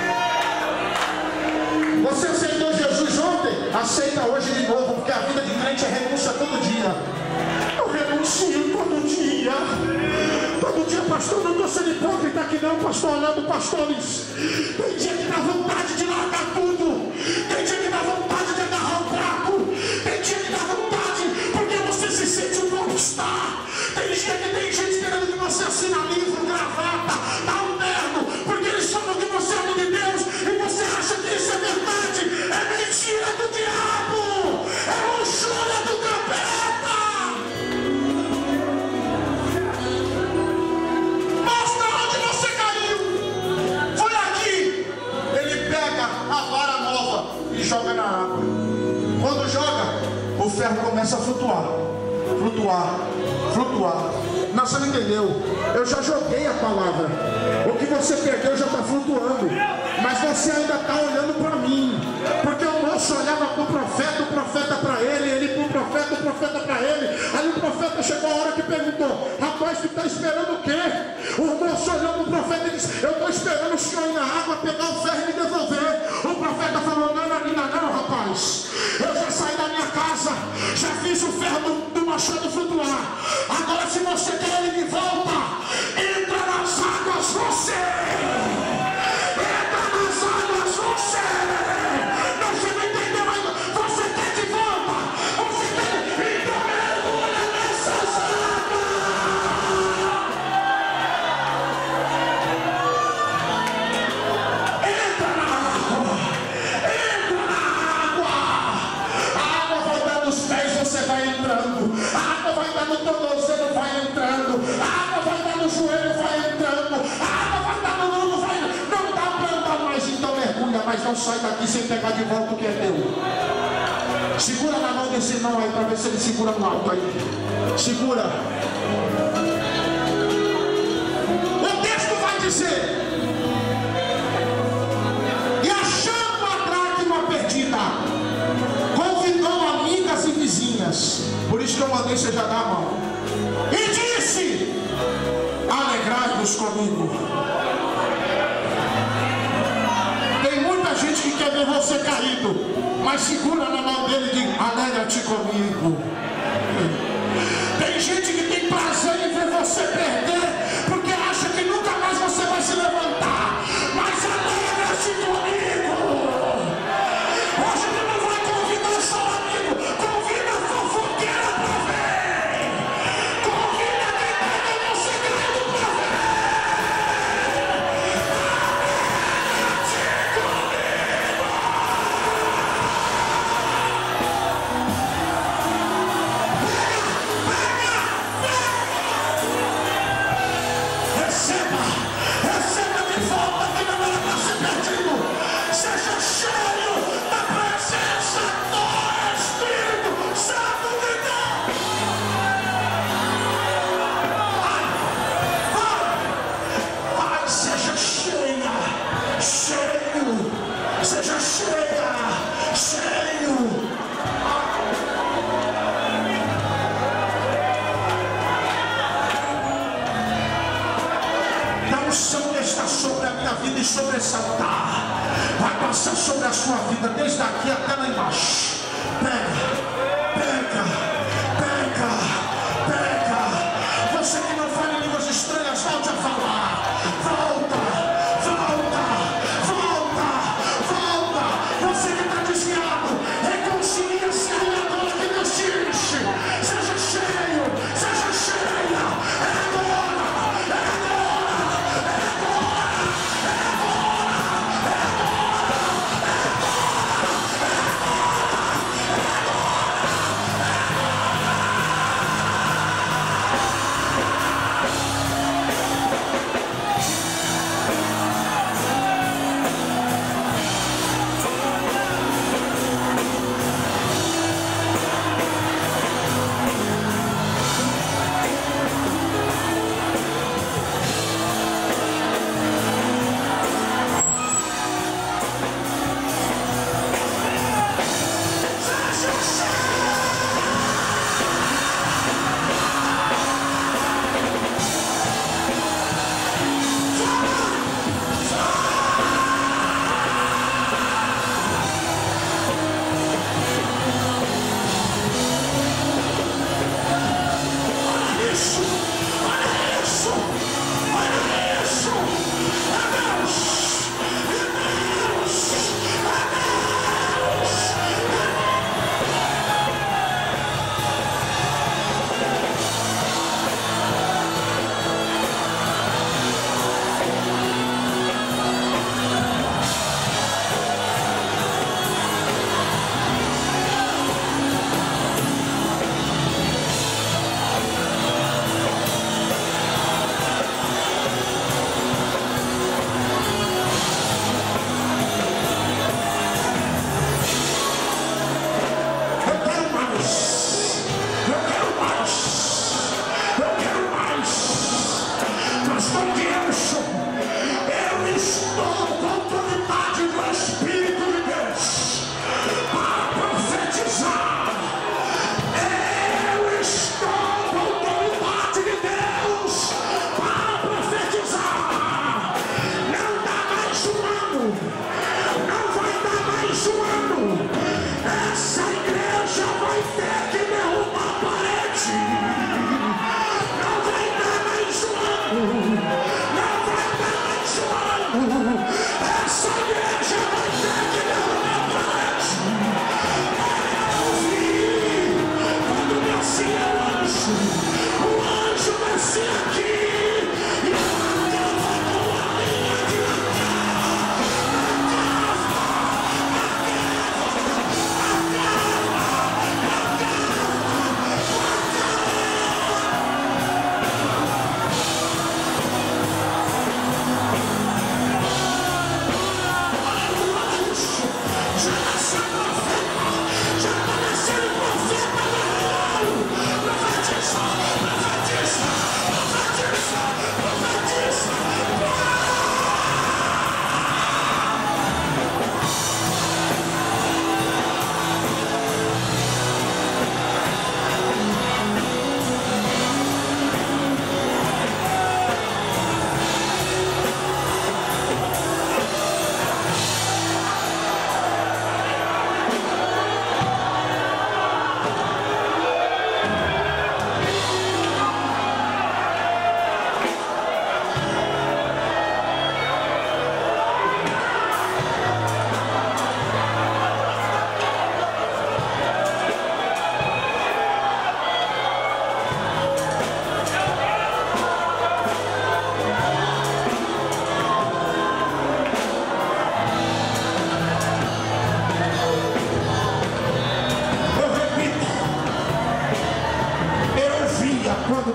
Você aceitou Jesus ontem? Aceita hoje de novo, porque a vida de crente é renúncia todo dia. Eu renuncio todo dia. Todo dia, pastor, não estou sendo hipócrita aqui não, pastor, olhando pastores. Tem dia que dá vontade de largar tudo. Tem dia que dá vontade de agarrar o prato. Tem dia que dá vontade porque você se sente um popstar. Tem dia que tem gente querendo que você assina livro, gravata, dá um terno, porque eles chamam que você é homem de Deus e você acha que isso é verdade. É mentira do diabo. É luxúria do capeta. Mostra onde você caiu. Foi aqui. Ele pega a vara nova e joga na água. Quando joga, o ferro começa a flutuar. Flutuar. Flutuar. Não, você não entendeu. Eu já joguei a palavra. O que você perdeu já está flutuando. Mas você ainda está olhando para mim. Porque o moço olhava para o profeta, o profeta para ele, ele para o profeta, o profeta para ele. Aí o profeta chegou a hora que perguntou: rapaz, tu está esperando o quê? O moço olhou para o profeta e disse: eu estou esperando o senhor ir na água, pegar o ferro e me devolver. O profeta falou: não, não, não, não, rapaz. Eu já saí da minha casa, já fiz o ferro do, do machado flutuar. Agora, se você quer ele de volta, entra nas águas você. Entra nas águas você. Não, você não entendeu ainda. Você quer de volta. Você quer. Então mergulha nessas águas. Entra na água. Entra na água. A água vai dar nos pés, você vai entrando. A água vai dar no tornozelo, vai entrando. A água vai dar no joelho, vai entrando. A água vai dar no lombo, vai. Não dá para andar mais, então mergulha, mas não não sai daqui sem pegar de volta o que é teu. Segura na mão desse irmão aí, para ver se ele segura no alto aí. Segura. O texto vai dizer: e achando a dracma perdida, convidou amigas e vizinhas. Por isso que eu mandei você já dar a mão. E disse: alegrai-vos comigo. Tem muita gente que quer ver você caído, mas segura na mão dele e diz: alegra-te comigo. Tem gente que tem prazer em ver você perder, porque acha que nunca mais você vai se levantar. Mas alegra-te comigo. Hoje ele não vai convidar só amigo, convida a fofoqueira para ver. Convida quem pega no segredo para ver. Alegra-te comigo. Receba, receba de volta que não era para ser perdido. Seja cheio da presença do Espírito Santo de Deus. Vai, vai, vai, seja cheia, cheio, seja cheia, cheio. A unção está sobre a minha vida e sobre esse altar. Vai passar sobre a sua vida, desde aqui até lá embaixo. Pega, pega, pega, pega. Você que não fala em línguas estranhas, volte a falar. Volta, volta, volta, volta. Você que está desviado, reconcilia-se agora que Deus te enche. Seja cheio, seja cheia. É agora, é agora. É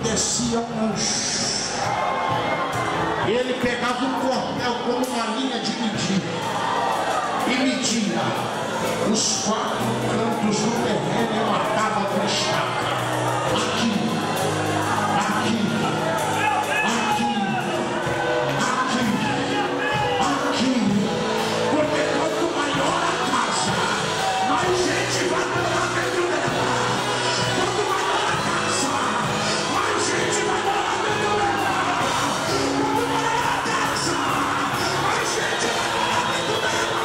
descia um anjo. Ele pegava um cordel como uma linha de medir e media os quatro cantos do terreno e marcava com estaca. Aqui, aqui, aqui, aqui, aqui. Porque quanto maior a casa, mais gente vai morar dentro dela. Quanto maior a casa, mais gente vai morar dentro dela. Quanto maior a casa, mais gente vai morar dentro dela.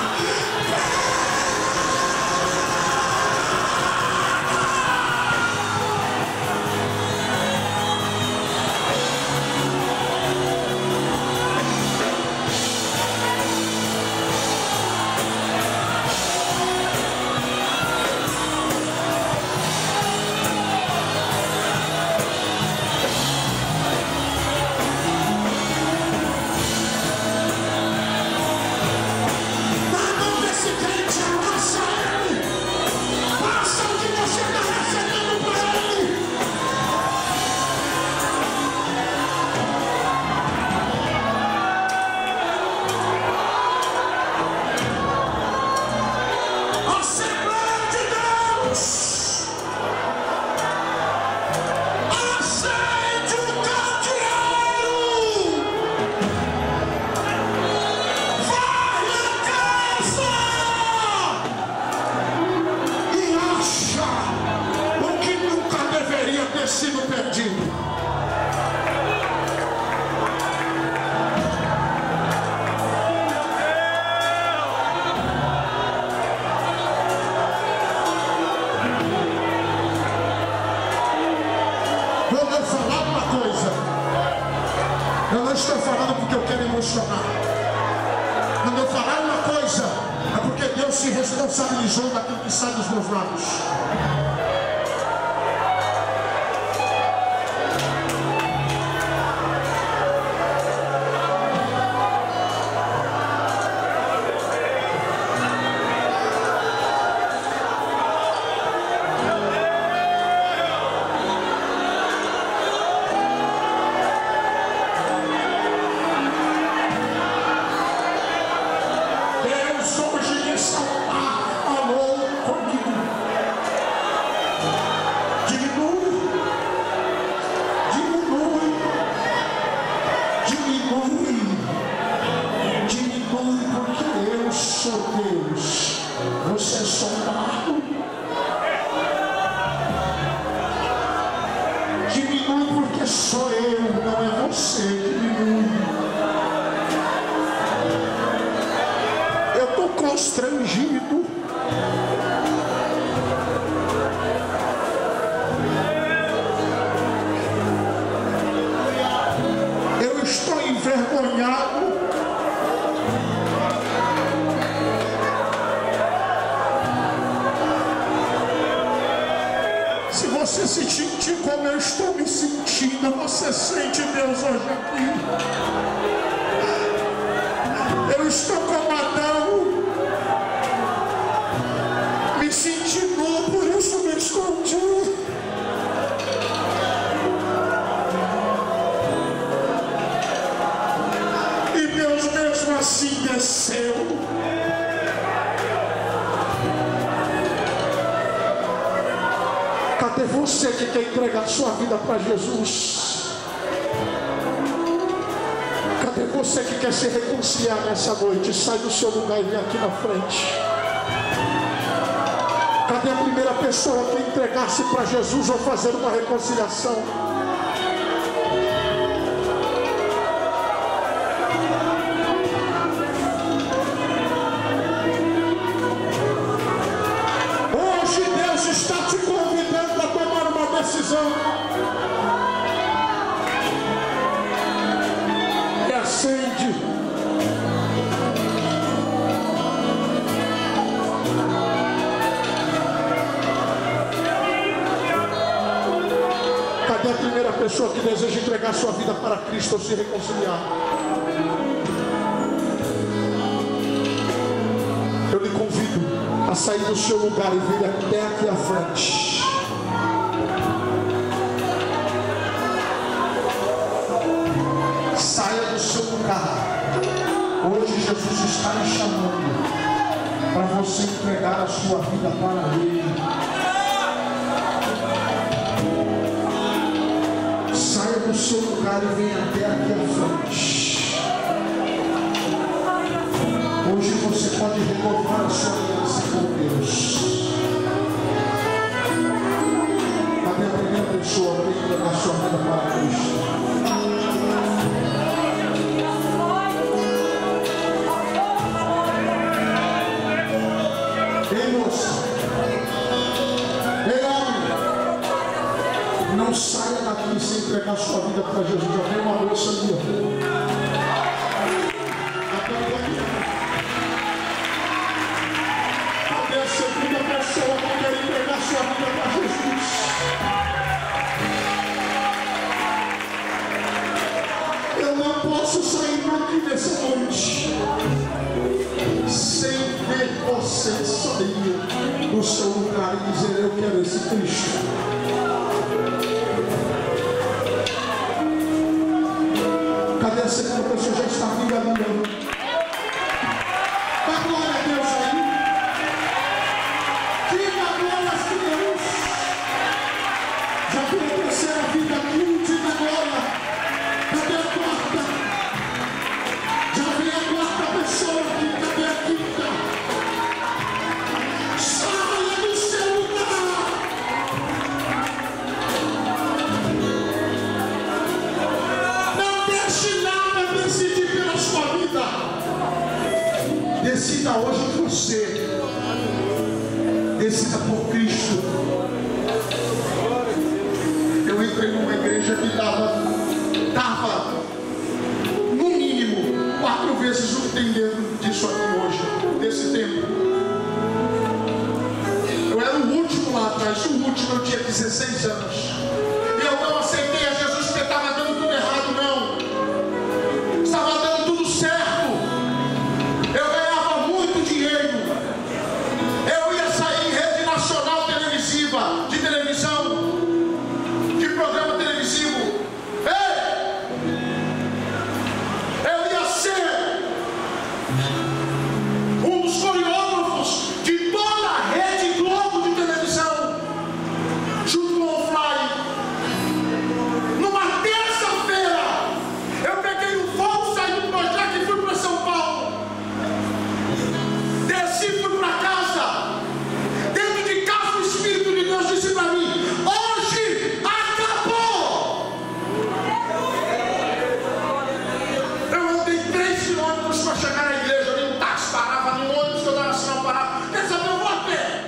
Sido perdido. Quando eu falar uma coisa, eu não estou falando porque eu quero emocionar. Quando eu falar uma coisa, é porque Deus se responsabilizou daquilo que sai dos meus lábios. Constrangido. Eu estou envergonhado. Se você se sentir como eu estou me sentindo, você sente Deus hoje aqui. Eu estou como Adão. Me senti nu, por isso me escondi. E Deus mesmo assim desceu. Cadê você que quer entregar sua vida para Jesus? Cadê você que quer se reconciliar nessa noite? Sai do seu lugar e vem aqui na frente. Cadê a primeira pessoa que entregasse para Jesus ou fazer uma reconciliação? Hoje Deus está te convidando a tomar uma decisão. E acende. Cadê a primeira pessoa que deseja entregar sua vida para Cristo ou se reconciliar? Eu lhe convido a sair do seu lugar e vir até aqui à frente. sua vida para Ele. Saia do seu lugar e venha até aqui à frente. Hoje você pode renovar a sua aliança com Deus. Cadê a primeira pessoa que tem que dar a sua vida para Cristo? Não saia daqui sem entregar sua vida para Jesus. Já tem uma moça ali. Cadê a segunda pessoa que quer entregar sua vida para Jesus? Eu não posso sair daqui nessa noite sem ver você sair do seu lugar e dizer: eu quero esse Cristo. Cadê a segunda pessoa? Já está vindo ali. Dá glória a Deus aí. Diga glória a Deus. Já foi a terceira vida aqui. Diga glória. Cadê a quarta? Já veio a quarta pessoa aqui. Cadê a quinta? Saia do seu lugar. Decida hoje você. Decida por Cristo. Eu entrei numa igreja que dava, dava no mínimo quatro vezes o que tem dentro disso aqui hoje, desse tempo. Eu era o último lá atrás, o último, eu tinha dezesseis anos. E eu não aceitei a Jesus porque estava dando tudo errado, não. Estava dando tudo certo. De televisão, de programa televisivo. Ei! Eu ia ser um dos coreógrafos de toda a rede Globo de televisão, junto com o Fly. Numa terça-feira, eu peguei um voo, saí do Projac e fui para São Paulo. Desci, fui para casa. Deus disse para mim: hoje acabou. Eu andei três quilômetros para chegar na igreja. Ali um táxi parava, no ônibus que eu dava sinal parava. Quer saber, eu vou a pé.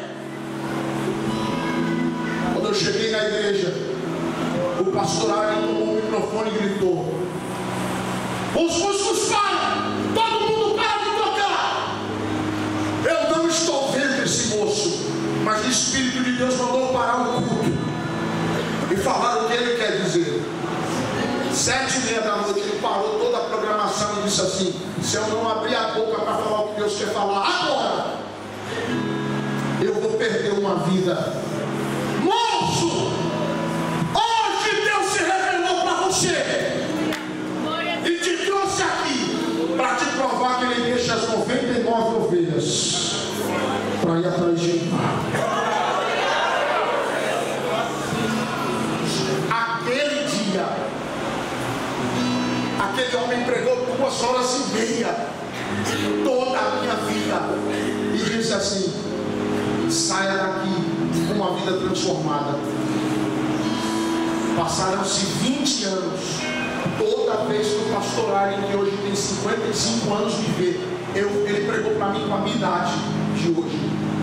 Quando eu cheguei na igreja, o pastor Ari tomou o microfone e gritou: os músicos param, todo mundo para de tocar. Eu não estou vendo esse moço, mas o Espírito de Deus mandou parar o culto e falar o que ele quer dizer. Sete e meia da noite ele parou toda a programação e disse assim: se eu não abrir a boca para falar o que Deus quer falar agora, eu vou perder uma vida. Moço, hoje Deus se revelou para você e te trouxe aqui para te provar que ele deixa as noventa e nove ovelhas para ir atrás de um. Aquele dia, aquele homem pregou duas horas e meia, toda a minha vida, e disse assim: saia daqui com uma vida transformada. Passaram-se vinte anos. Toda vez que o pastor Ari, que hoje tem cinquenta e cinco anos de vida, eu, ele pregou para mim com a minha idade de hoje.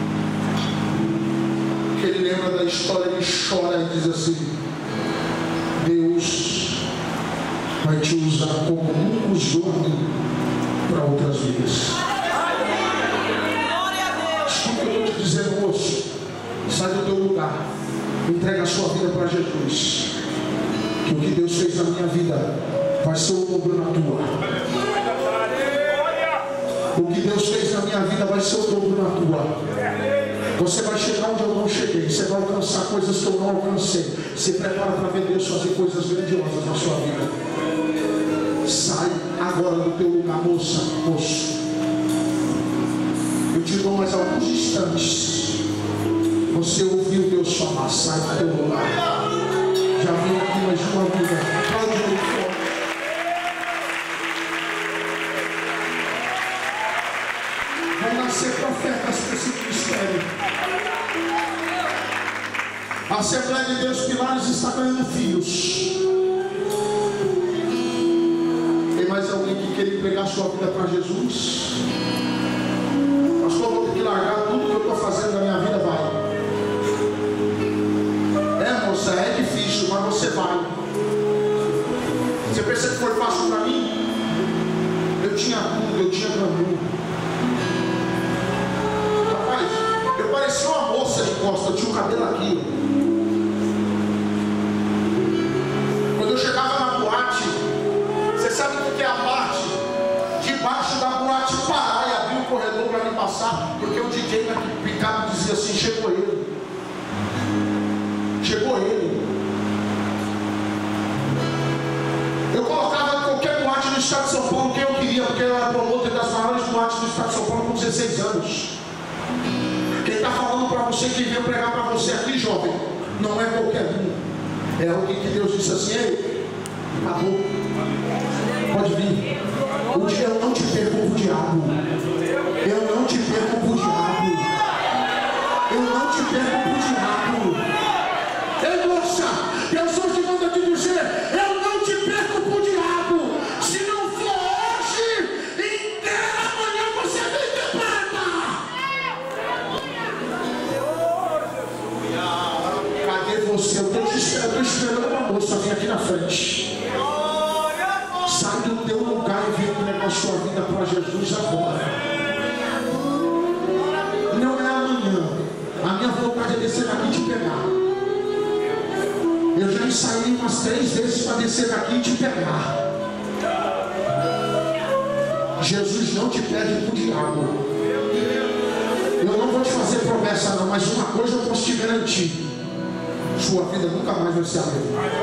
Que ele lembra da história, ele chora e diz assim: Deus vai te usar como nunca usou a mim para outras vidas. Escuta o que eu estou te dizendo, moço. Sai do teu lugar, entrega a sua vida para Jesus, que o que Deus fez na minha vida vai ser o dobro na tua. O que Deus fez na minha vida vai ser o dobro na tua. Você vai chegar onde eu não cheguei. Você vai alcançar coisas que eu não alcancei. Se prepara para ver Deus fazer coisas grandiosas na sua vida. Sai agora do teu lugar, moça, moço. Eu te dou mais alguns instantes. Você ouviu Deus falar, sai do teu lugar. Já vem aqui mais uma vida. Aplaude muito forte. Vão nascer profetas para esse ministério. A Assembleia de Deus Pilares está ganhando filhos. Tem mais alguém que quer entregar sua vida para Jesus? Pastor, eu vou ter que largar tudo que eu estou fazendo na minha vida, vai. É, moça, é difícil, mas você vai. Você pensa que foi fácil para mim? Eu tinha tudo, eu tinha glamour. Rapaz, eu parecia uma moça de costa, eu tinha o cabelo aqui. Quando eu chegava na boate, você sabe o que é a parte? Debaixo da boate parar e abrir o corredor para me passar, porque o D J na picado dizia assim: chegou ele. Chegou ele. Eu colocava em qualquer boate no estado de São Paulo quem eu queria, porque eu era promotor das maiores boates do estado de São Paulo com dezesseis anos. Quem está falando para você, quem veio pregar para você aqui, jovem, não é qualquer um. É alguém que Deus disse assim: ei, acabou, pode vir. O dia eu não te perco pro diabo. Eu não te perco pro diabo. Eu não te perco pro diabo. Ei, moça, Deus hoje manda te dizer: eu não te perco pro diabo. Se não for hoje, inteira amanhã você vem ter prata. Cadê você? Eu estou esperando uma moça vir aqui na frente. Sai do teu lugar e vem entregar a sua vida para Jesus agora. Não é amanhã. A minha vontade é descer daqui e te pegar. Eu já ensaiei umas três vezes para descer daqui e te pegar. Jesus não te pede para o diabo. Eu não vou te fazer promessa não, mas uma coisa eu posso te garantir: sua vida nunca mais vai ser a mesma.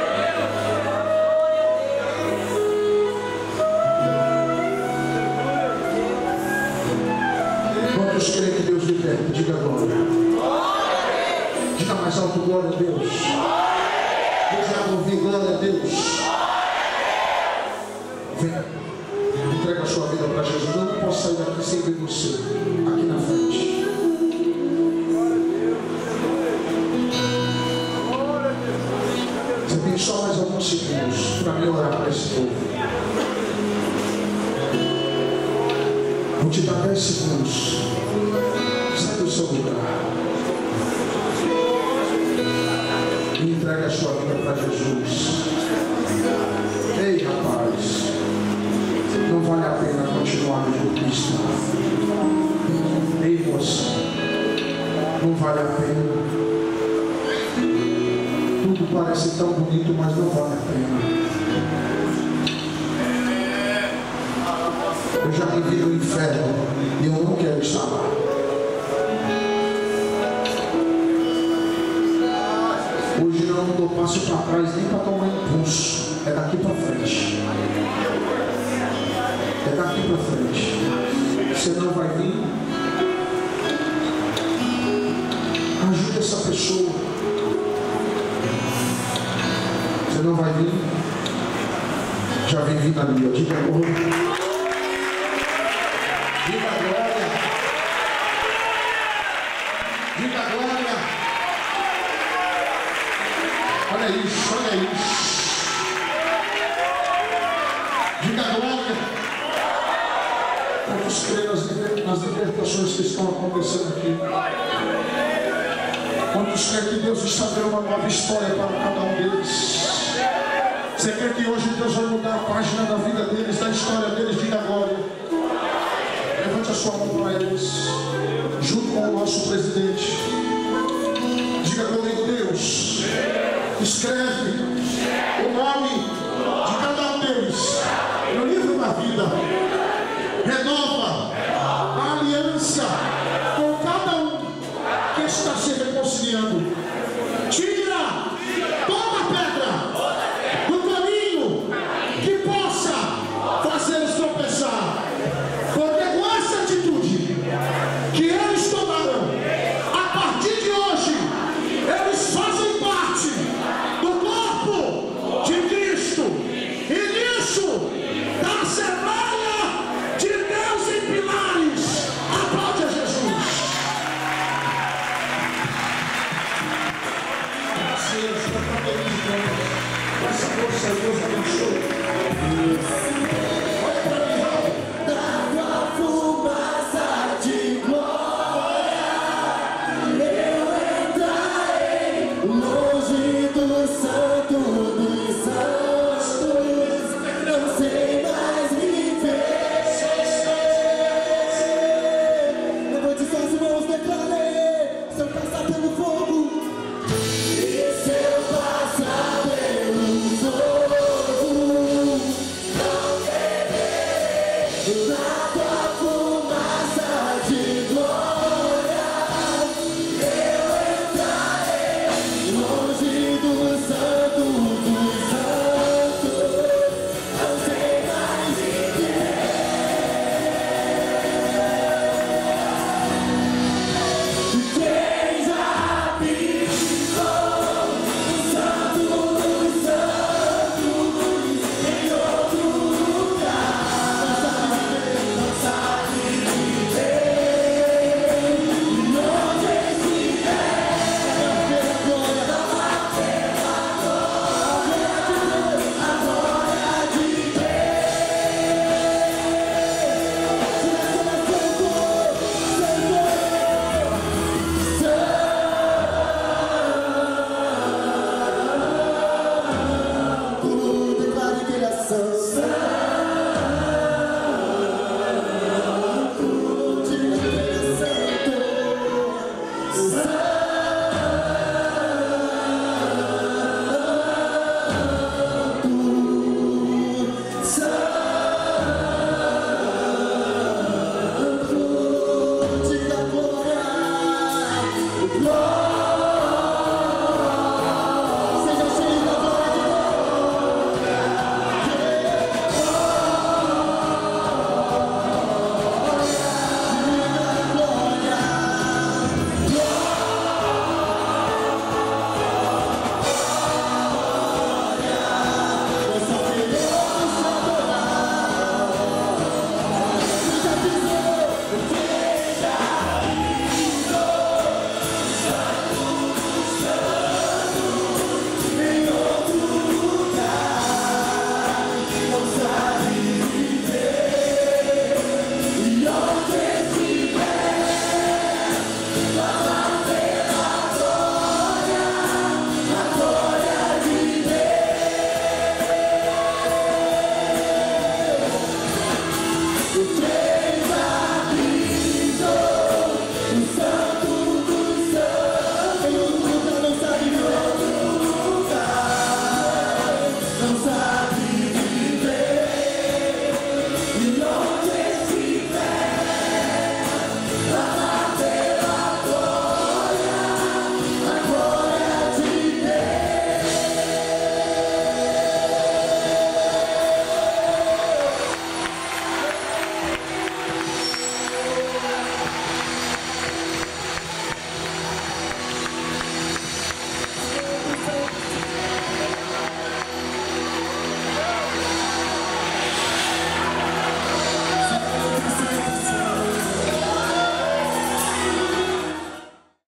Quantos creem que Deus liberta? Diga glória. Diga mais alto: glória a Deus. Deus vai ouvir, glória a Deus. Venha, entrega a sua vida para Jesus. Eu não posso sair daqui sem ver você aqui na frente. Você tem só mais alguns segundos para me orar para esse povo. Vou te dar dez segundos. Sai do seu lugar e entrega a sua vida para Jesus. Ei, rapaz, não vale a pena continuar no Cristo. Ei, moça, não vale a pena. Tudo parece tão bonito, mas não vale a pena. Eu já vivi no inferno e eu não quero estar lá. Hoje eu não dou passo para trás nem para tomar impulso. É daqui para frente. É daqui para frente. Você não vai vir. Ajude essa pessoa. Você não vai vir. Já vivi na minha. Diga glória. Diga glória. Diga glória. Olha isso, olha isso. Diga glória. Vamos crer nas, nas libertações que estão acontecendo aqui. Quantos creem que Deus está dando uma nova história para cada um deles? Você crê que hoje Deus vai mudar a página da vida deles, da história deles? Diga glória. Levante a sua mão para eles, junto com o nosso presidente. Diga comigo: Deus, escreve o nome de cada um deles no livro da vida. Renova a aliança com cada um que está se reconciliando. Tira toda pedra do caminho que possa fazer-os tropeçar. Porque com essa atitude Com essa força, Deus abençoe.